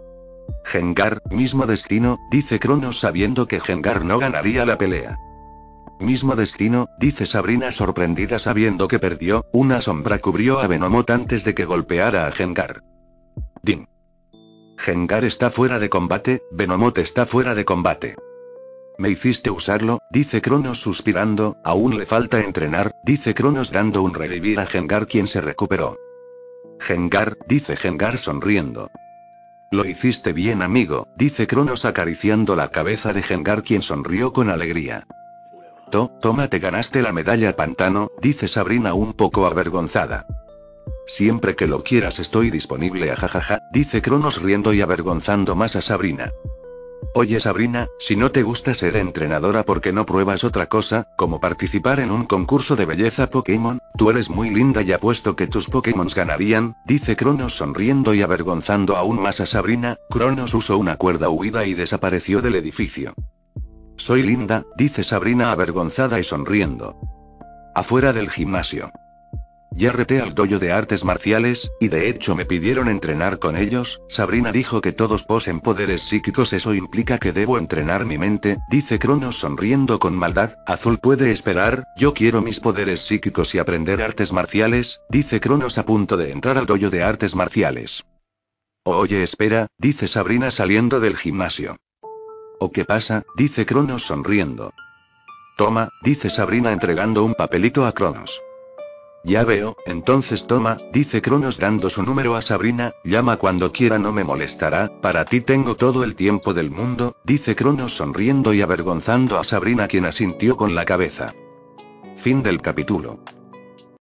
Gengar, mismo destino, dice Cronos sabiendo que Gengar no ganaría la pelea. Mismo destino, dice Sabrina sorprendida sabiendo que perdió. Una sombra cubrió a Venomoth antes de que golpeara a Gengar. Din. Gengar está fuera de combate, Venomoth está fuera de combate. Me hiciste usarlo, dice Cronos suspirando, aún le falta entrenar, dice Cronos dando un revivir a Gengar quien se recuperó. Gengar, dice Gengar sonriendo. Lo hiciste bien amigo, dice Cronos acariciando la cabeza de Gengar quien sonrió con alegría. Toma te ganaste la medalla pantano, dice Sabrina un poco avergonzada. Siempre que lo quieras estoy disponible ajajaja, dice Cronos riendo y avergonzando más a Sabrina. Oye Sabrina, si no te gusta ser entrenadora ¿por qué no pruebas otra cosa, como participar en un concurso de belleza Pokémon? Tú eres muy linda y apuesto que tus Pokémon ganarían, dice Cronos sonriendo y avergonzando aún más a Sabrina. Cronos usó una cuerda huida y desapareció del edificio. Soy linda, dice Sabrina avergonzada y sonriendo. Afuera del gimnasio. Ya reté al dojo de artes marciales, y de hecho me pidieron entrenar con ellos. Sabrina dijo que todos poseen poderes psíquicos, eso implica que debo entrenar mi mente, dice Cronos sonriendo con maldad. Azul puede esperar, yo quiero mis poderes psíquicos y aprender artes marciales, dice Cronos a punto de entrar al dojo de artes marciales. Oye espera, dice Sabrina saliendo del gimnasio. ¿O qué pasa? Dice Cronos sonriendo. Toma, dice Sabrina entregando un papelito a Cronos. Ya veo, entonces toma, dice Cronos dando su número a Sabrina, llama cuando quiera no me molestará, para ti tengo todo el tiempo del mundo, dice Cronos sonriendo y avergonzando a Sabrina quien asintió con la cabeza. Fin del capítulo.